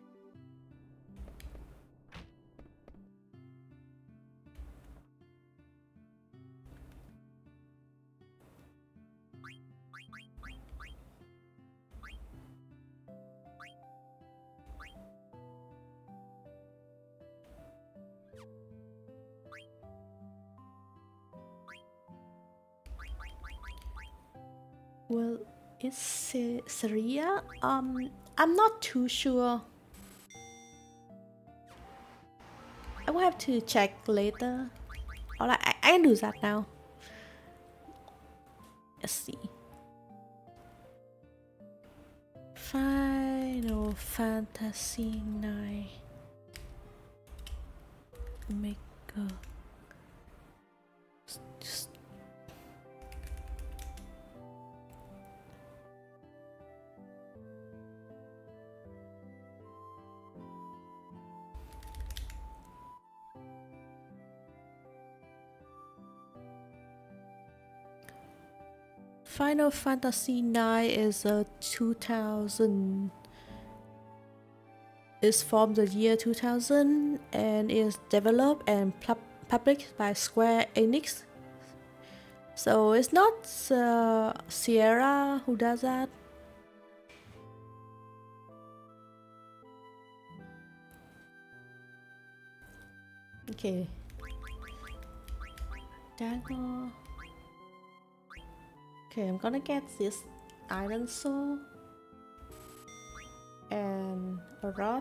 A: Well, it's Saria? Um, I'm not too sure. I will have to check later. Alright, I, I can do that now. Let's see. Final Fantasy nine. Make a Final Fantasy nine is a two thousand. Is from the year two thousand and is developed and published by Square Enix. So it's not uh, Sierra who does that. Okay. Dango. Okay, I'm gonna get this iron soul and a rod.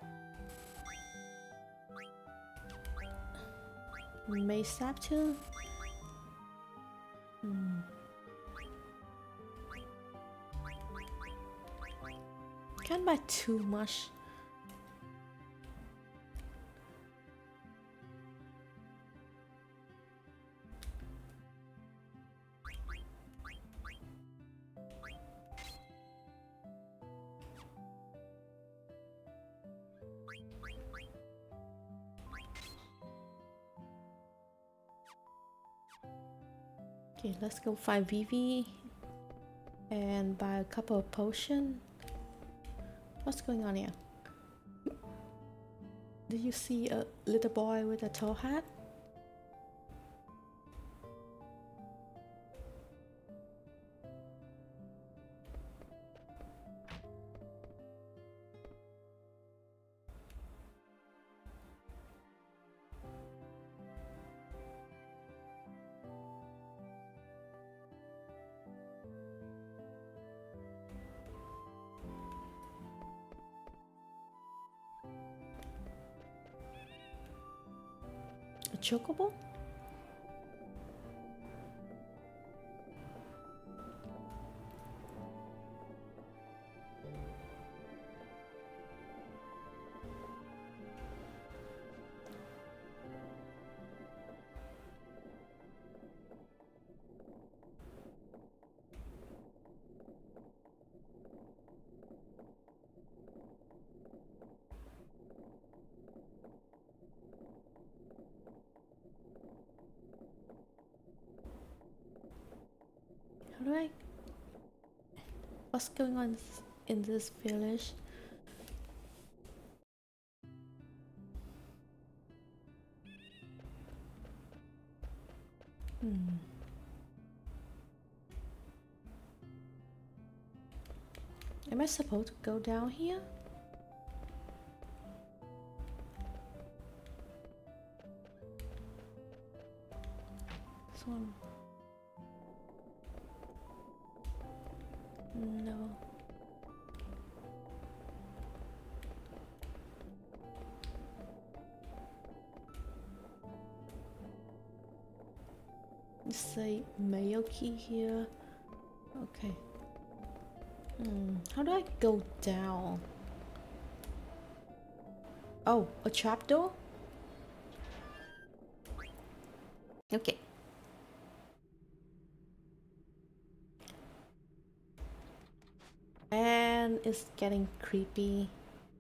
A: May sap too. Hmm. Can't buy too much. Okay, let's go find Vivi and buy a couple of potions. What's going on here? Do you see a little boy with a tall hat? A chocobo? How do I... What's going on in this village? Hmm. Am I supposed to go down here? This one. No. Let's say mail key here. Okay. Hmm. How do I go down? Oh, a trapdoor? Okay. And it's getting creepy.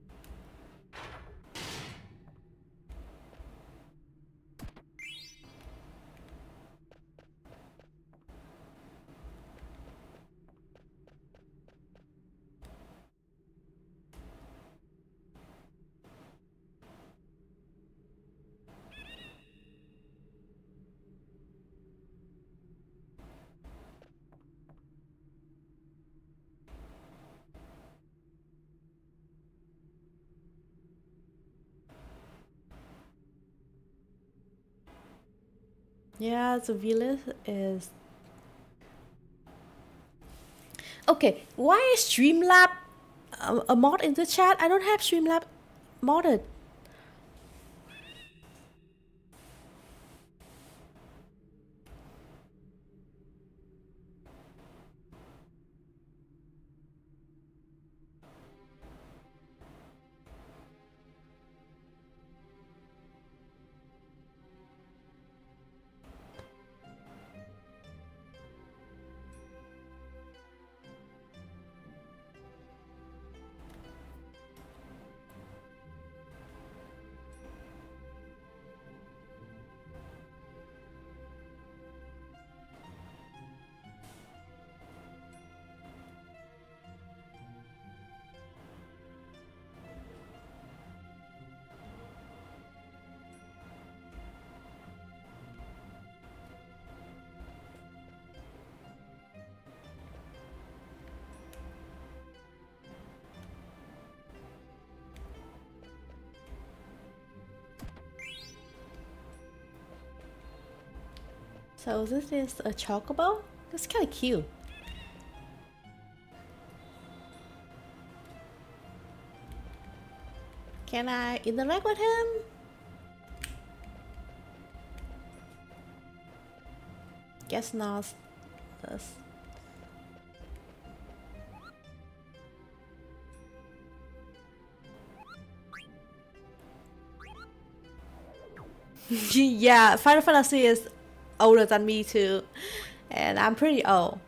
A: Yeah, the village is... Okay, why is Streamlab a, a mod in the chat? I don't have Streamlab modded. So this is a chocobo? It's kind of cute. Can I interact with him? Guess not. That's... Yeah, Final Fantasy is older than me too, and I'm pretty old.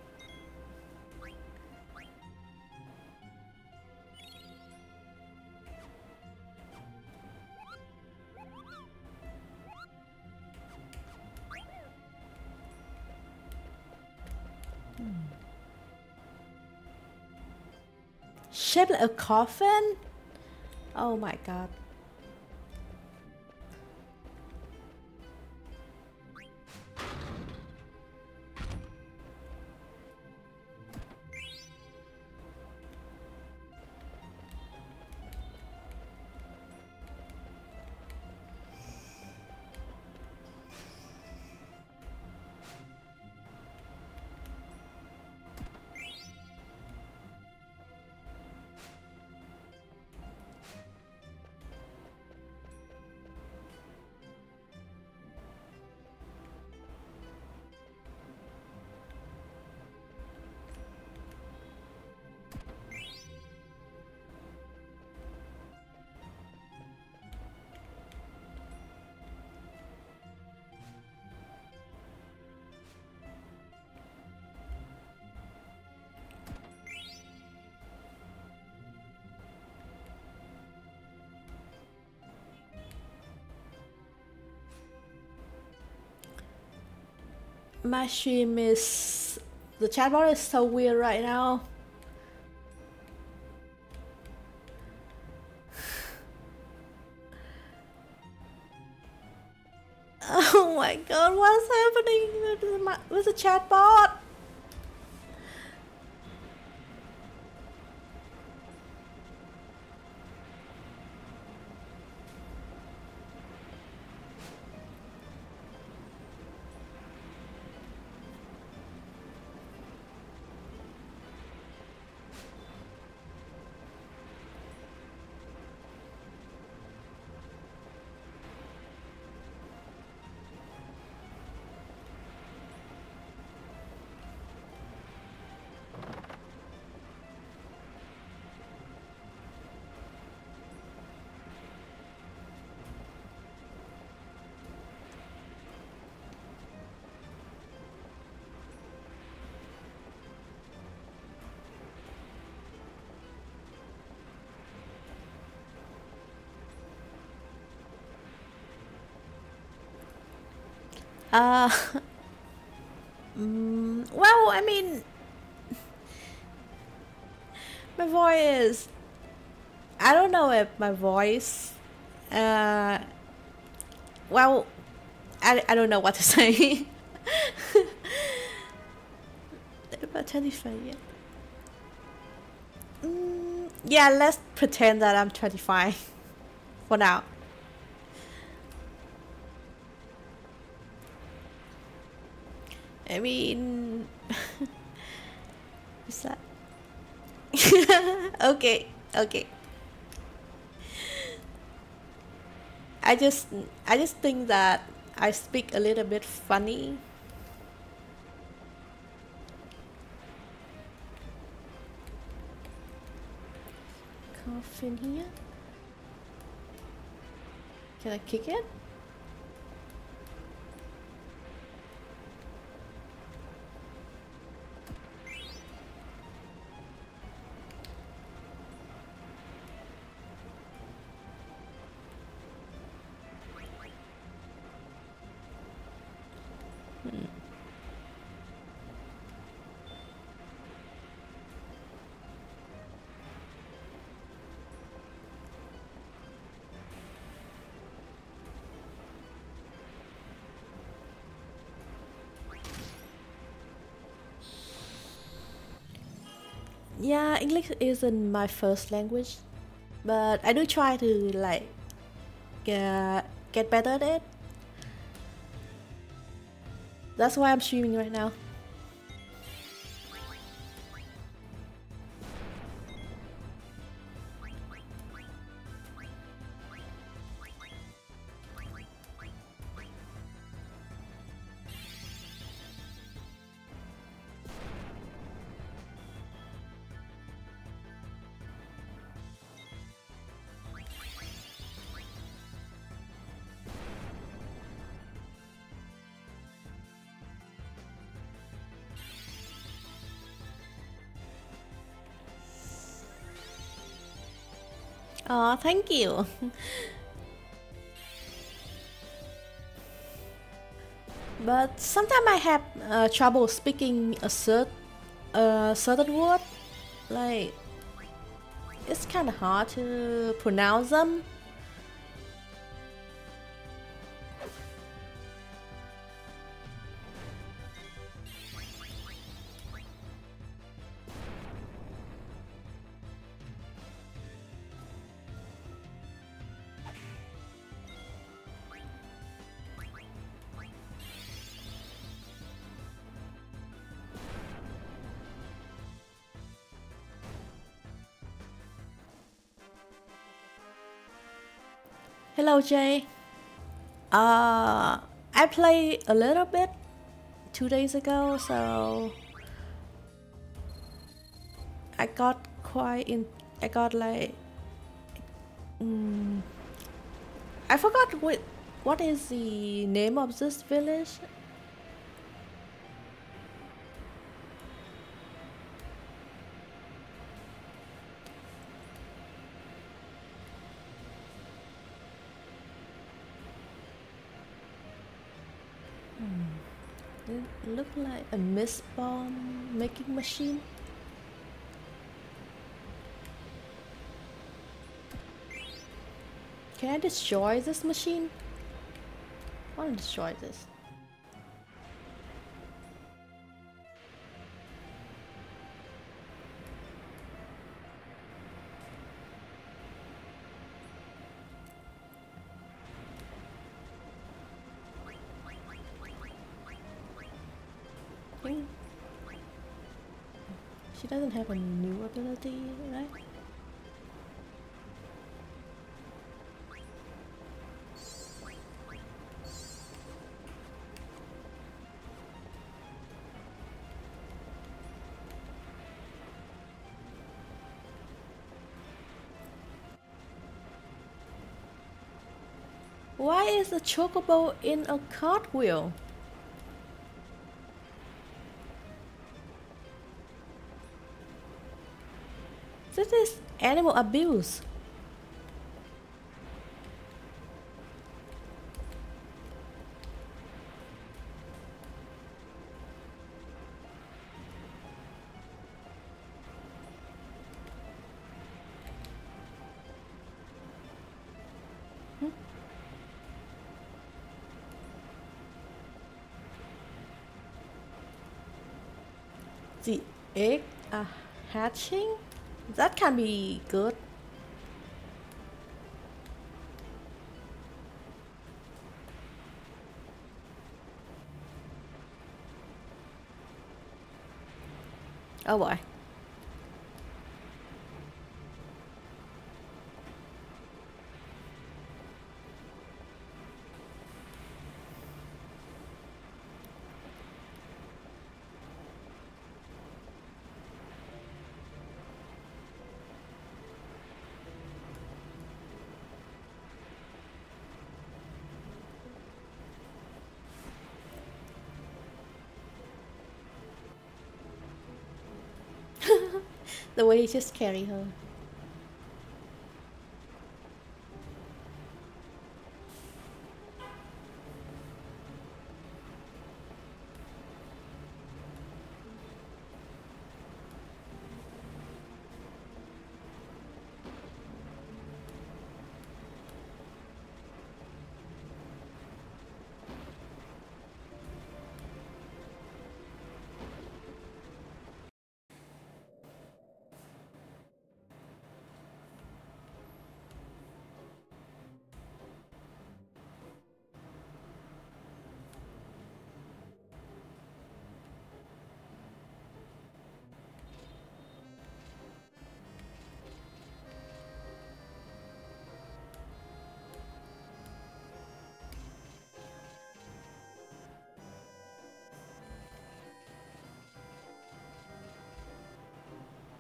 A: Shaped like a coffin? Oh my god. My stream is... the chatbot is so weird right now. Oh my god, what's happening with, my, with the chatbot? Uh, mm, well, I mean, my voice, I don't know if my voice, uh, well, I, I don't know what to say. About twenty-five, yeah. Mm, yeah, let's pretend that I'm twenty-five for now. I mean, what's that? Okay, okay. I just, I just think that I speak a little bit funny. Coffin here. Can I kick it? Hmm. Yeah, English isn't my first language, but I do try to like get, get better at it. That's why I'm streaming right now. Oh, thank you. But sometimes I have uh, trouble speaking a cert, uh, certain word. Like, it's kind of hard to pronounce them. Hello, Jay. Uh, I played a little bit two days ago, so I got quite in. I got like, mm, I forgot what what is the name of this village. It looked like a mist bomb making machine. Can I destroy this machine? I want to destroy this. She doesn't have a new ability, right? Why is the chocobo in a cartwheel? This is animal abuse. Hmm? The egg are hatching? That can be good. Oh boy. The way he just carry her.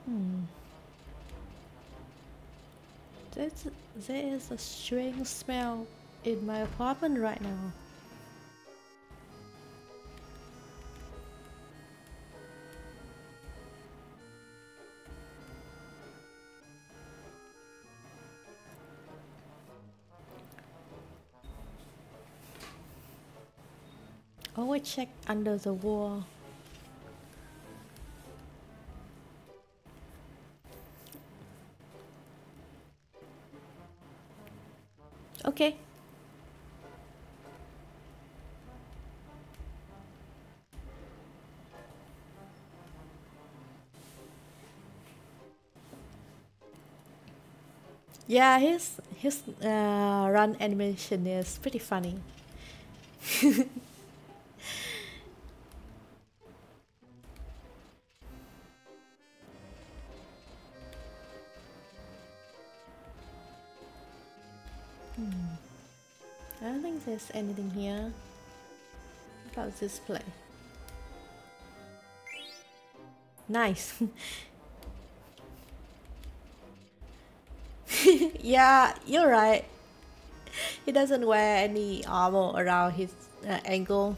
A: Hmm. There's, there is a strange smell in my apartment right now. Always check under the wall. Okay. Yeah, his his uh, run animation is pretty funny. Hmm. I don't think there's anything here. About this play. Nice. Yeah, you're right. He doesn't wear any armor around his uh, ankle.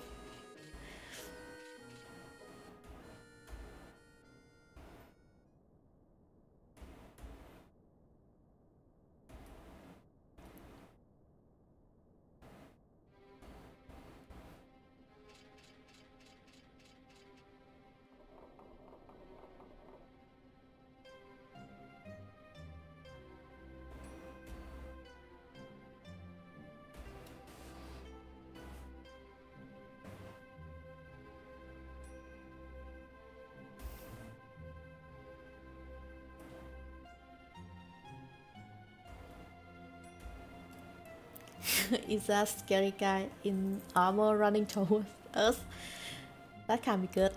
A: Is that scary guy in armor running towards us? That can be good.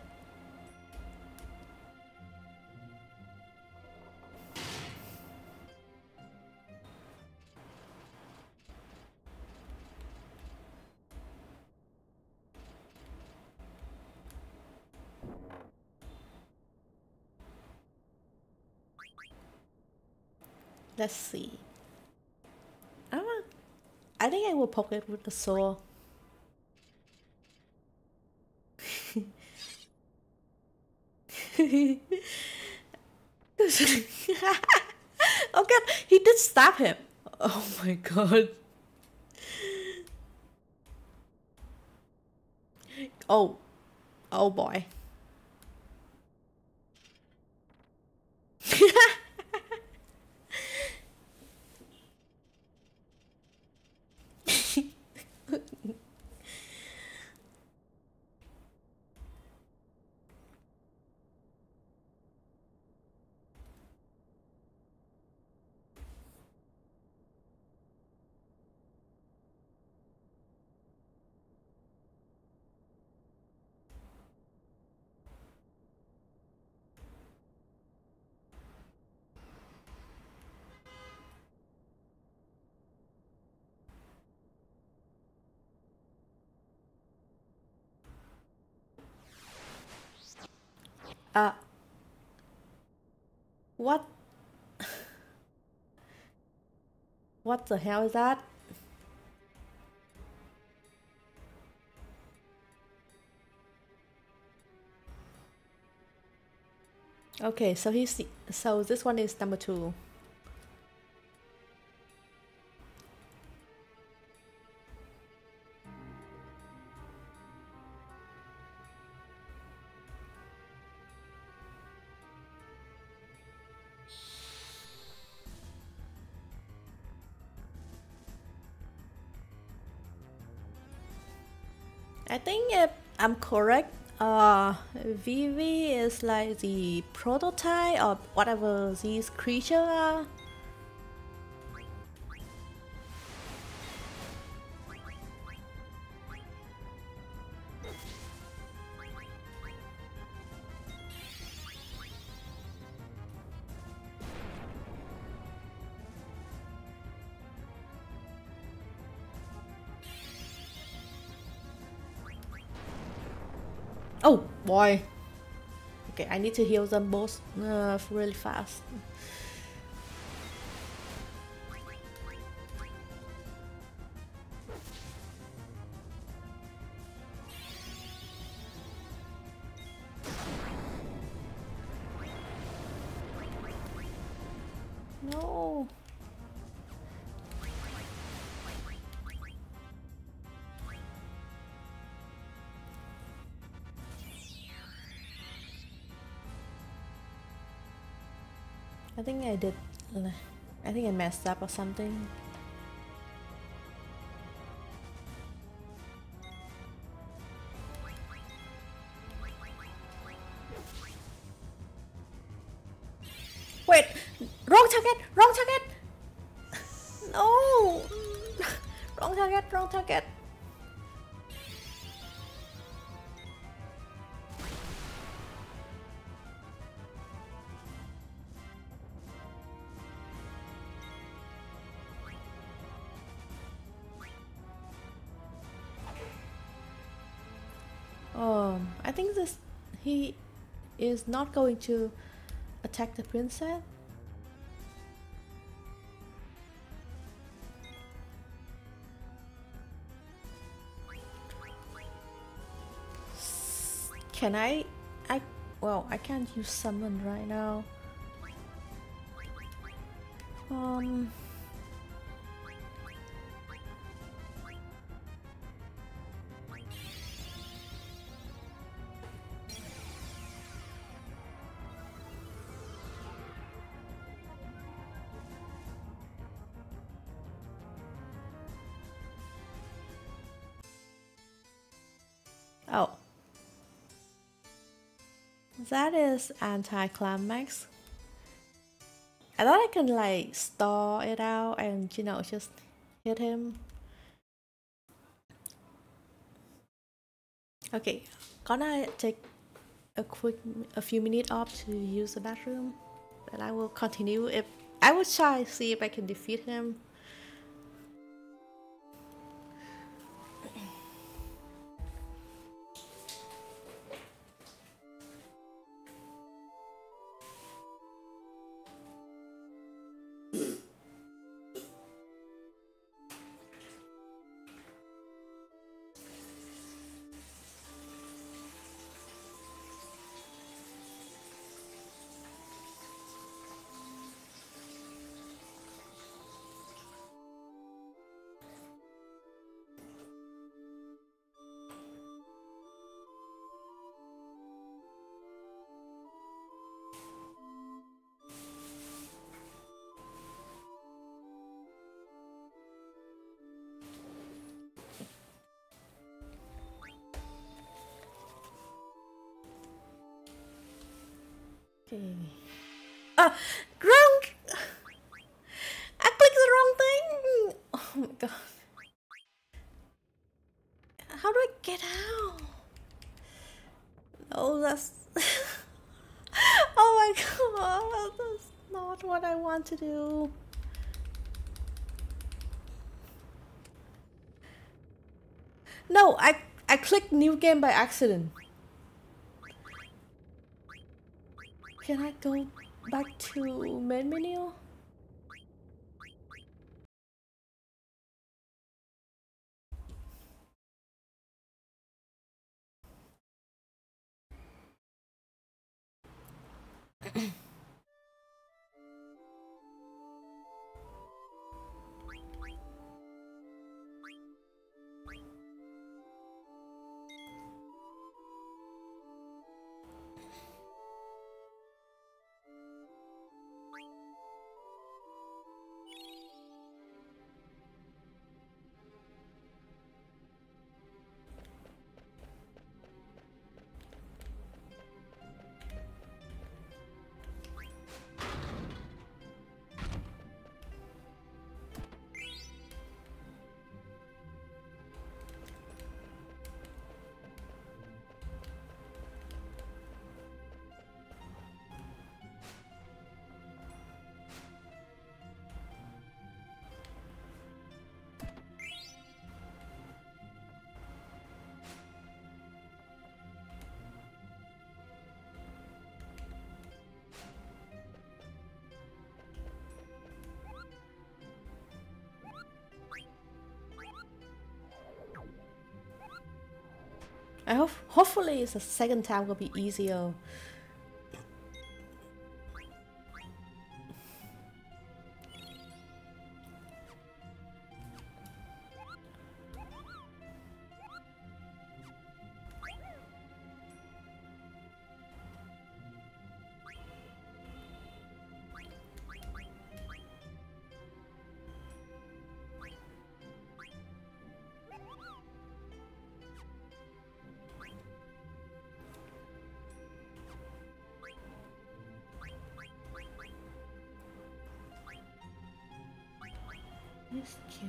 A: Let's see. I want. I think I will poke it with the saw. Oh god, he did stab him. Oh my god. Oh, oh boy. Uh, what? What the hell is that? Okay, so he's so this one is number two. I think if I'm correct, uh, Vivi is like the prototype of whatever these creatures are. Oh boy. Okay, I need to heal them both uh, really fast. No. I think I did. I think I messed up or something. Wait! Wrong target! Wrong target! No! Wrong target! Wrong target! Um, I think this he is not going to attack the princess. Can I? I well, I can't use summon right now. Um. Oh. That is anti-climax. I thought I can like stall it out and, you know, just hit him. Okay, gonna take a quick, a few minutes off to use the bathroom, but I will continue. If I will try to see if I can defeat him. Okay. Ah, wrong! I clicked the wrong thing! Oh my god. How do I get out? Oh, that's... oh my god, that's not what I want to do. No, I, I clicked new game by accident. Can I go back to main menu? I hope hopefully the second time will be easier. This kill.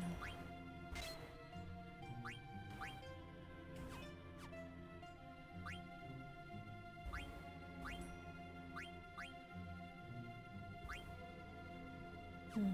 A: Hmm.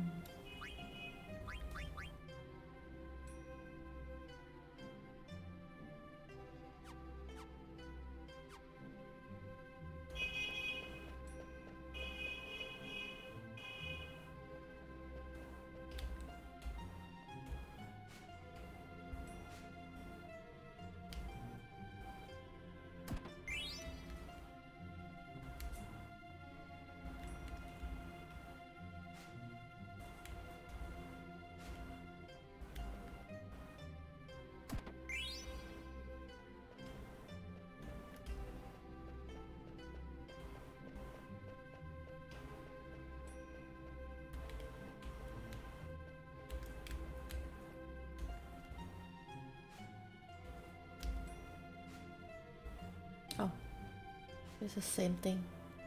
A: Oh, it's the same thing.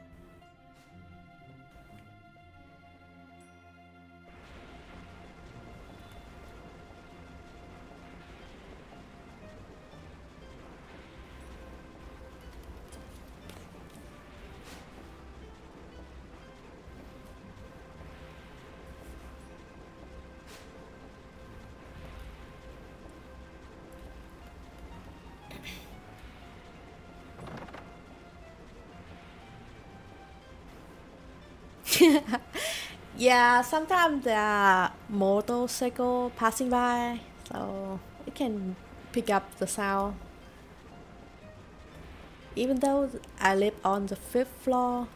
A: Yeah, sometimes there are motorcycle passing by, so you can pick up the sound. Even though I live on the fifth floor.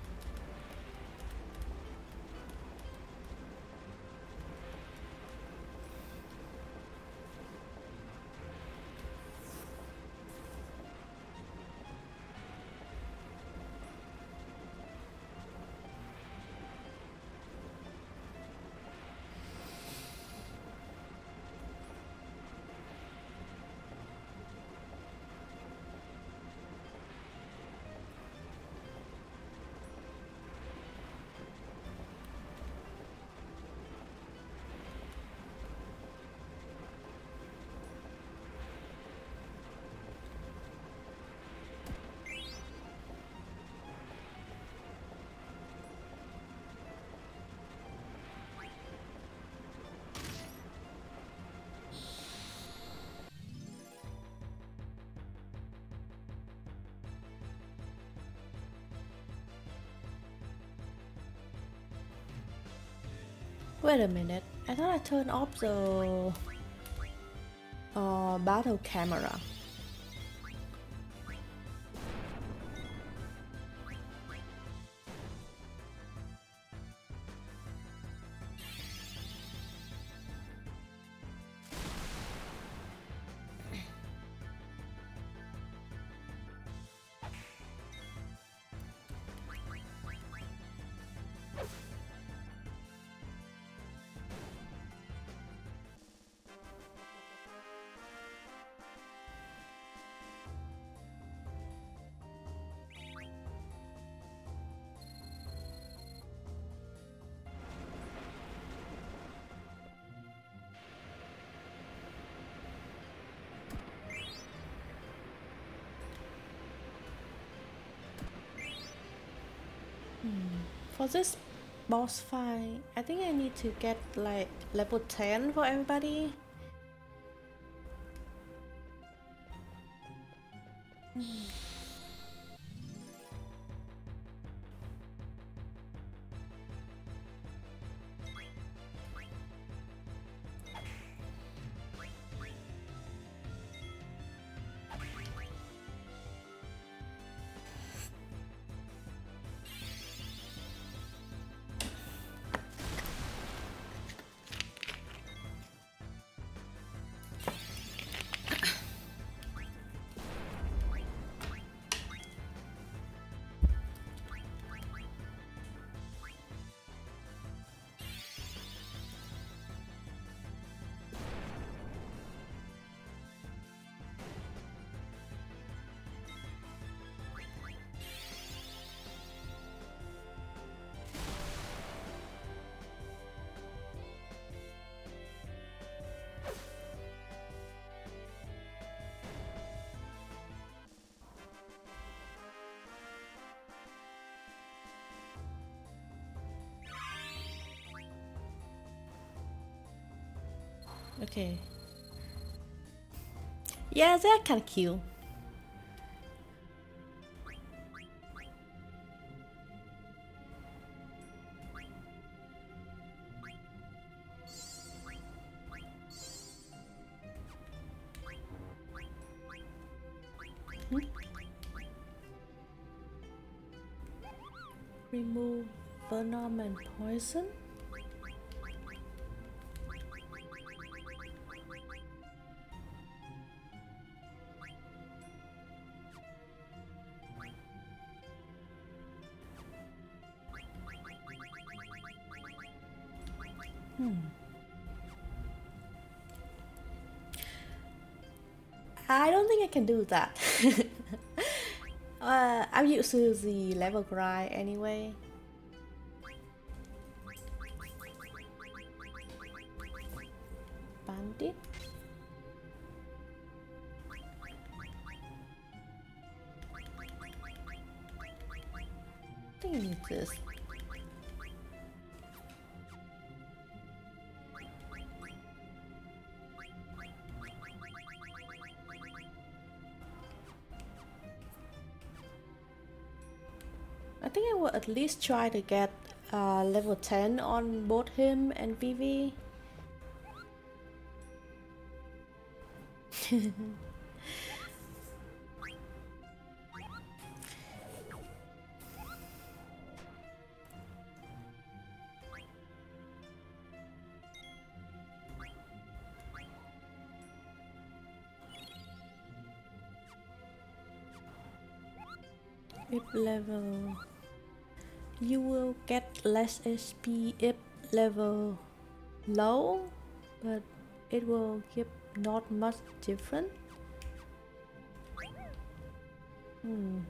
A: Wait a minute, I thought I turned off the uh, battle camera. For this boss fight, I think I need to get like level ten for everybody. Mm. Okay. Yeah, they're kind of cute. Hmm? Remove venom and poison? Hmm. I don't think I can do that. uh, I'm used to the level grind anyway. Bandit? I think I need this. I think I will at least try to get uh, level ten on both him and Vivi. If level, you will get less H P if level low, but it will give not much different. Hmm.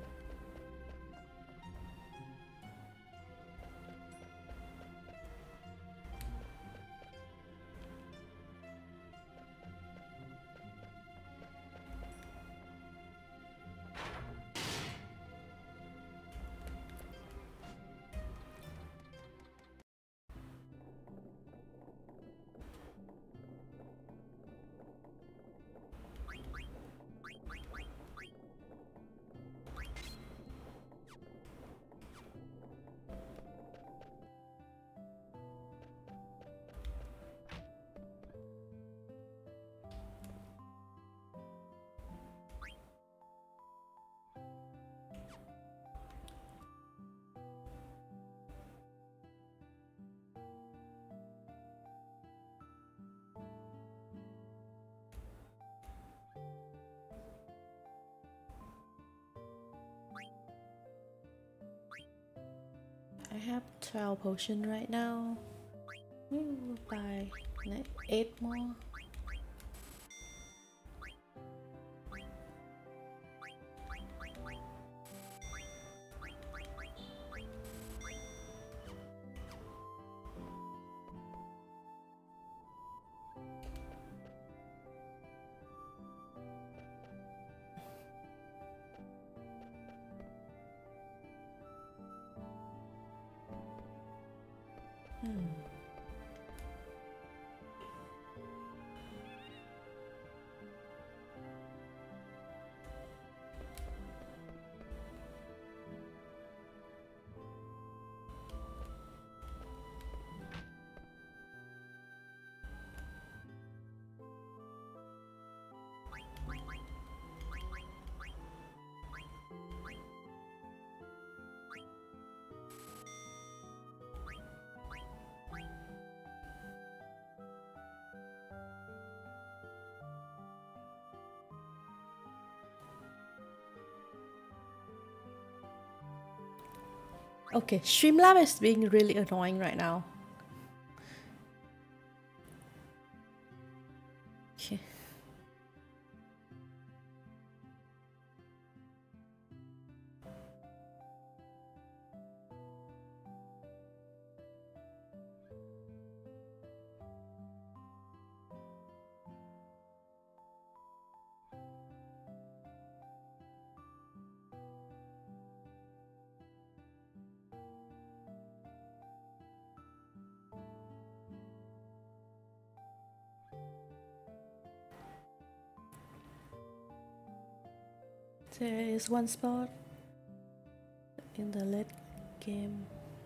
A: I have twelve potion right now. We will buy like eight more. Hmm. Okay, Streamlab is being really annoying right now. Okay. There is one spot in the late game.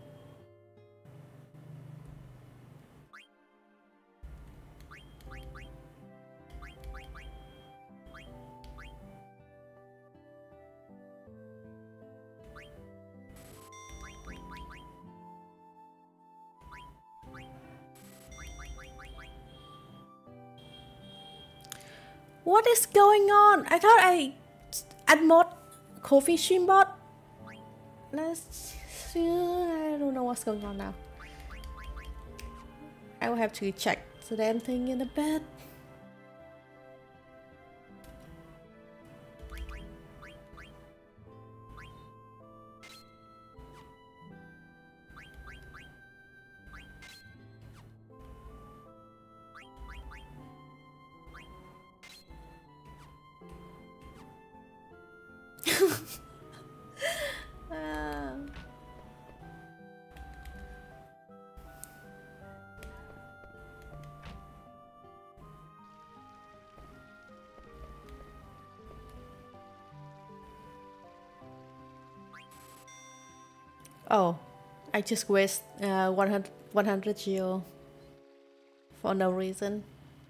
A: What is going on? I thought I unmod coffee stream bot. Let's see. I don't know what's going on now. I will have to check the damn thing in a bit. uh. Oh, I just waste uh, one hundred, one hundred geo for no reason.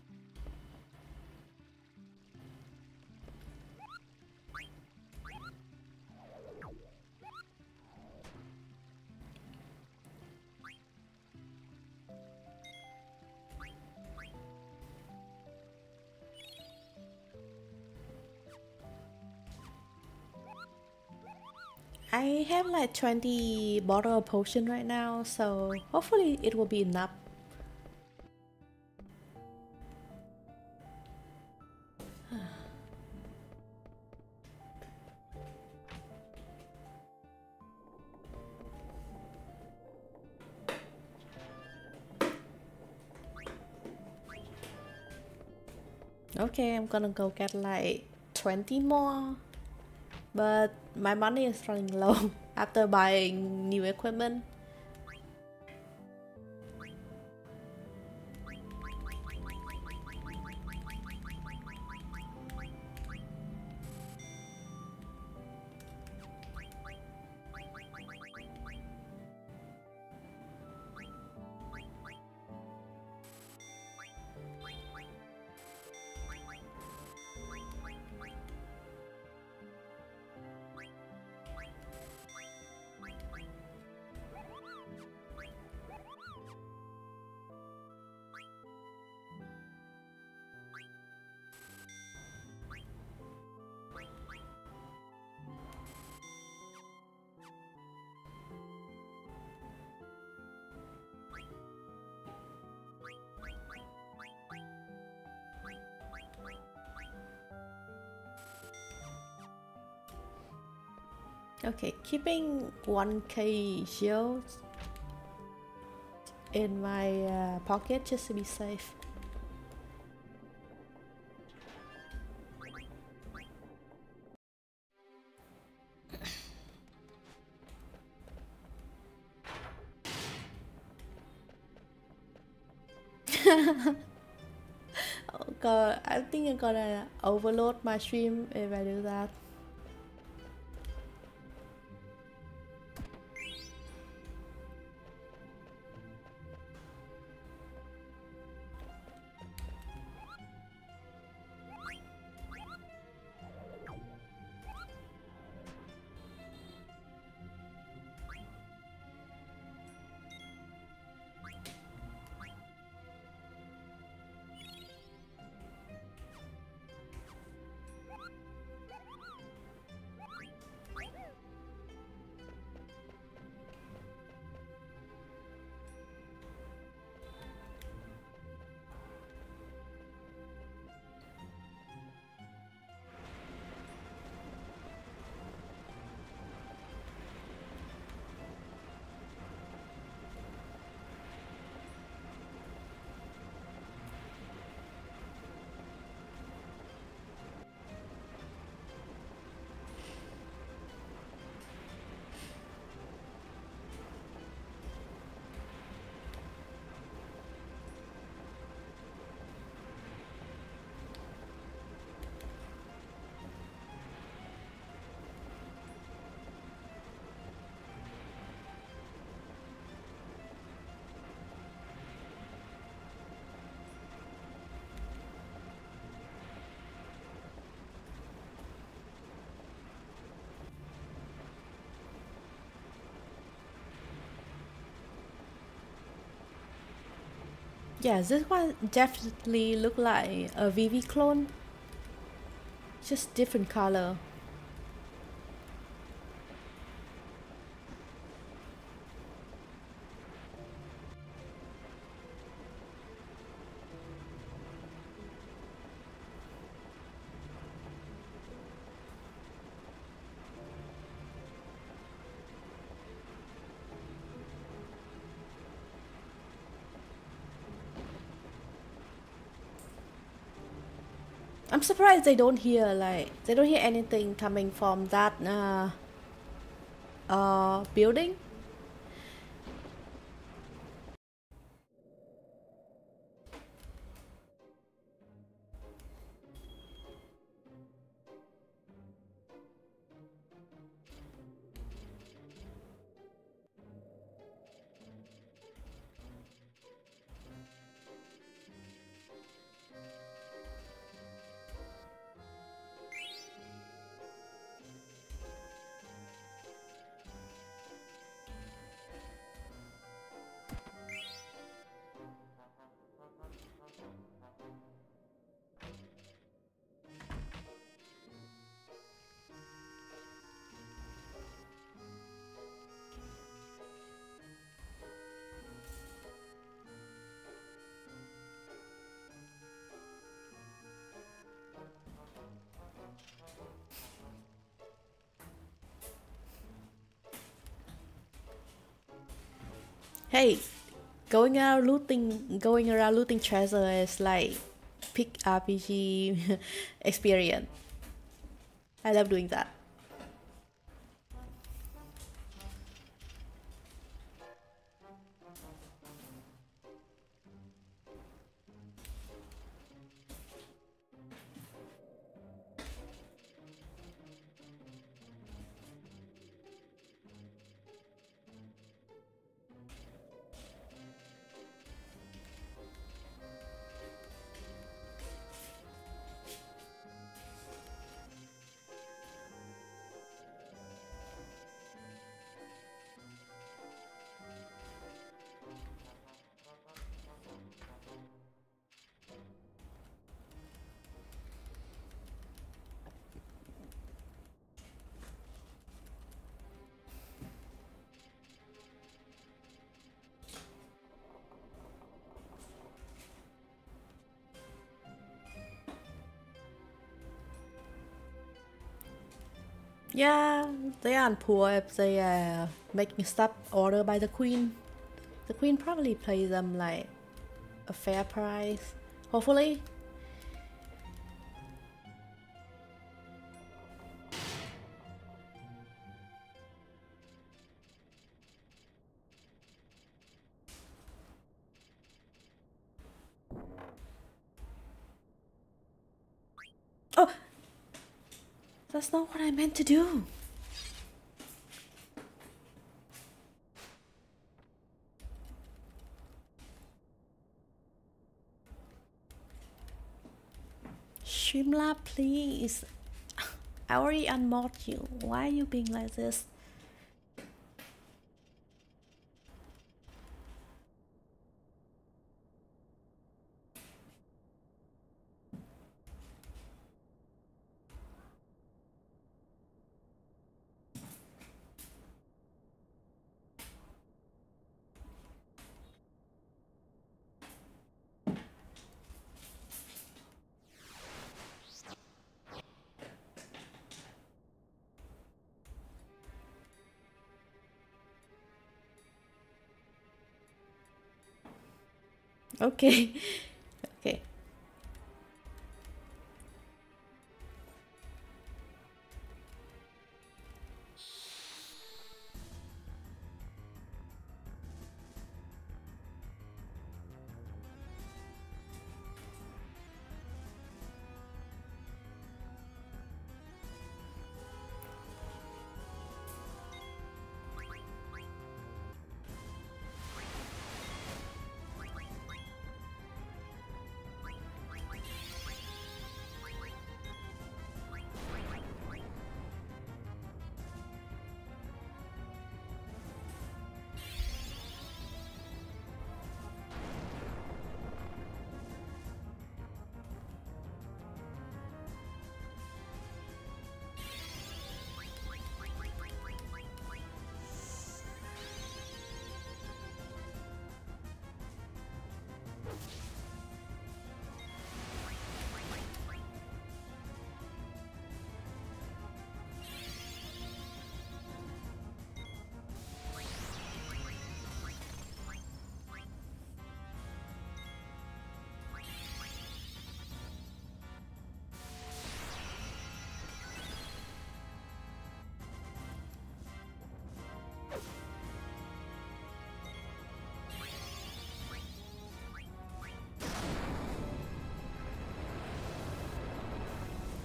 A: I have like twenty bottle of potion right now, so hopefully it will be enough. Okay, I'm gonna go get like twenty more. But my money is running low after buying new equipment. Okay, keeping one K shields in my uh, pocket just to be safe. Oh god, I think I'm gonna overload my stream if I do that. Yeah, this one definitely look like a Vivi clone. Just different color. I'm surprised they don't hear like they don't hear anything coming from that uh, uh building. Hey, going around looting, going around looting treasure is like peak R P G experience. I love doing that. Yeah, they aren't poor if they are making stuff ordered by the queen. The queen probably pays them like a fair price, hopefully. Oh, that's not what I meant to do. Shimla, please. I already unmodded you. Why are you being like this? Okay. Okay.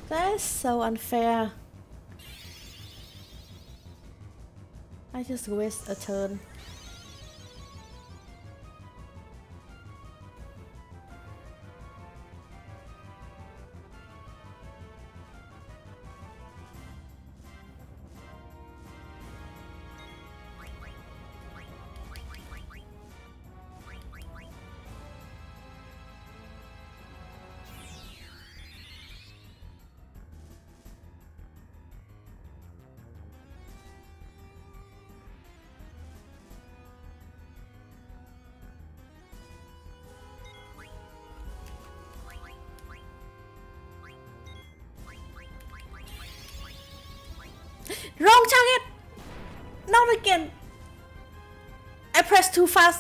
A: That is so unfair. I just waste a turn. Wrong target! Not again! I pressed too fast.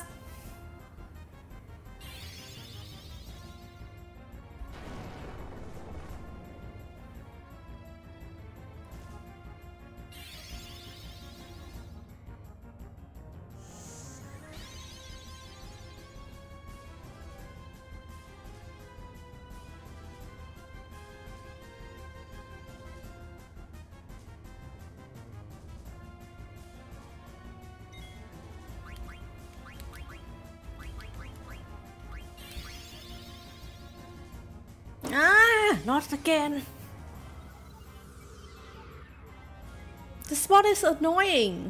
A: Ah, not again. The spot is annoying.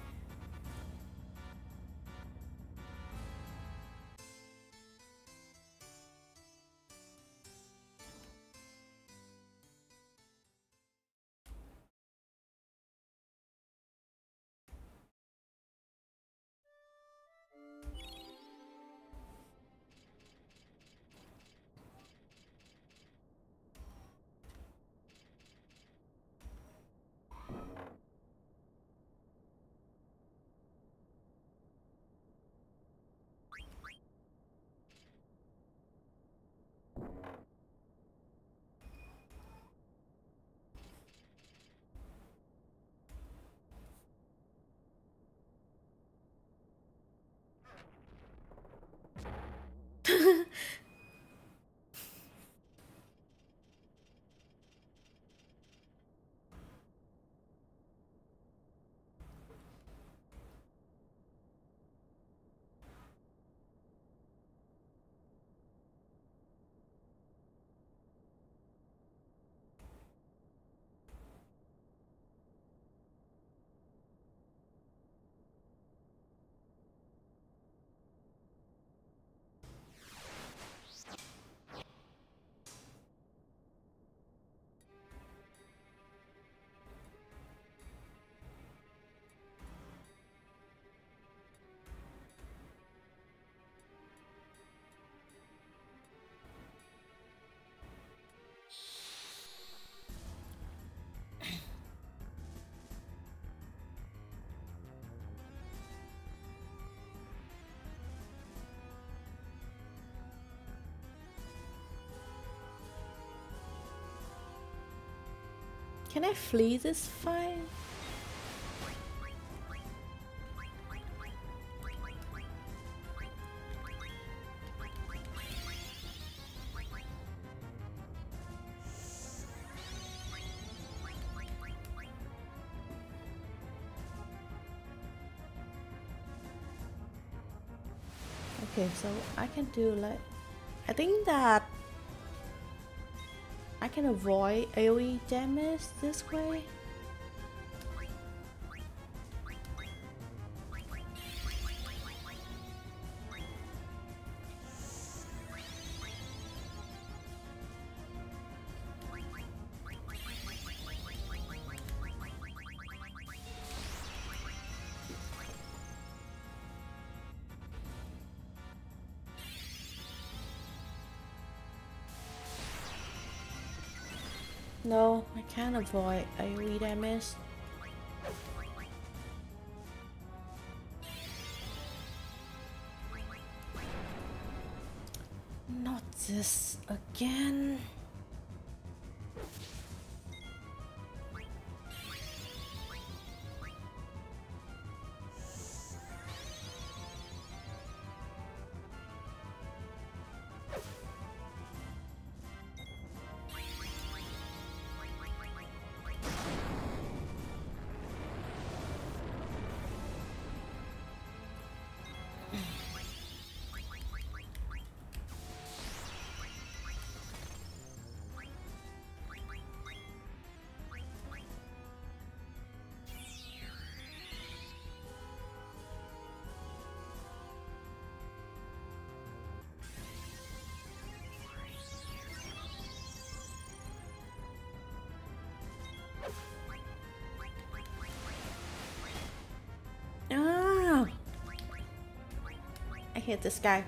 A: Can I flee this fight? Okay, so I can do like, I think that I can avoid AoE damage this way. No, I can't avoid AoE damage. Not this again. I hate this guy.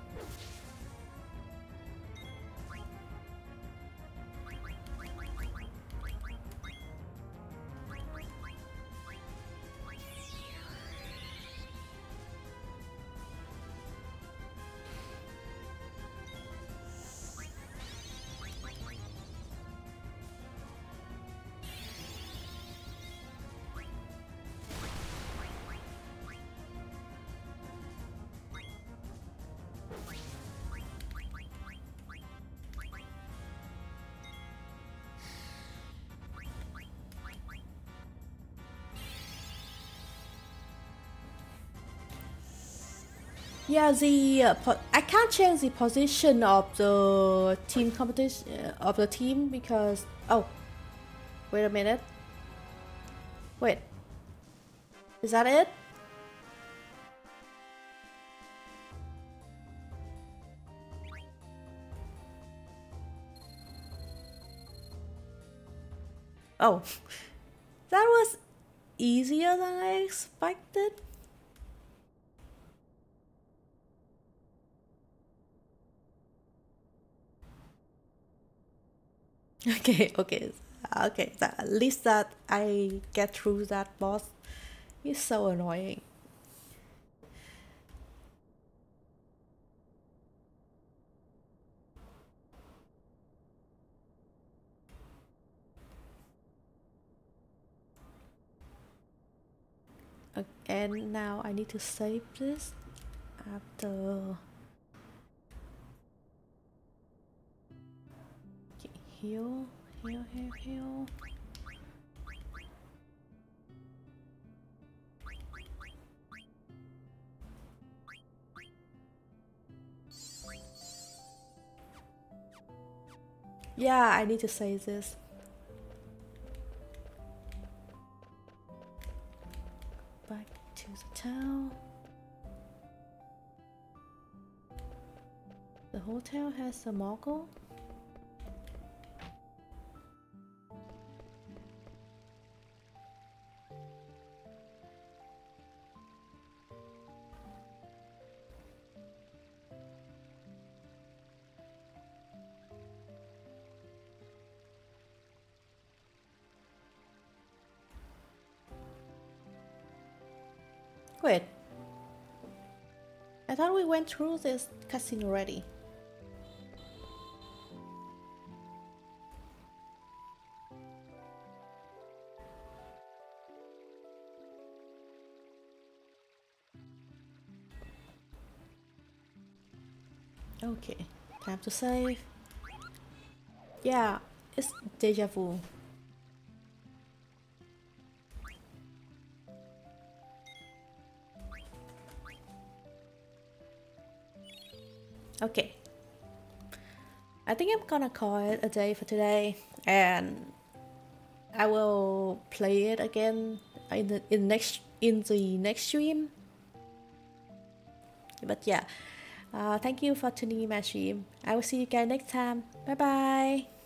A: Yeah, the uh, po I can't change the position of the team competition uh, of the team because oh, wait a minute. Wait, is that it? Oh, that was easier than I expected. Okay, okay, okay. That, at least that I get through that boss. He's so annoying. Okay, and now I need to save this after. Okay, heal, heal, heal, heal. Yeah, I need to save this. Back to the town. The hotel has a mogul. Wait, I thought we went through this cutscene already. Okay, time to save. Yeah, it's deja vu. Okay, I think I'm gonna call it a day for today, and I will play it again in the in next in the next stream. But yeah, uh, thank you for tuning in my stream. I will see you guys next time. Bye bye.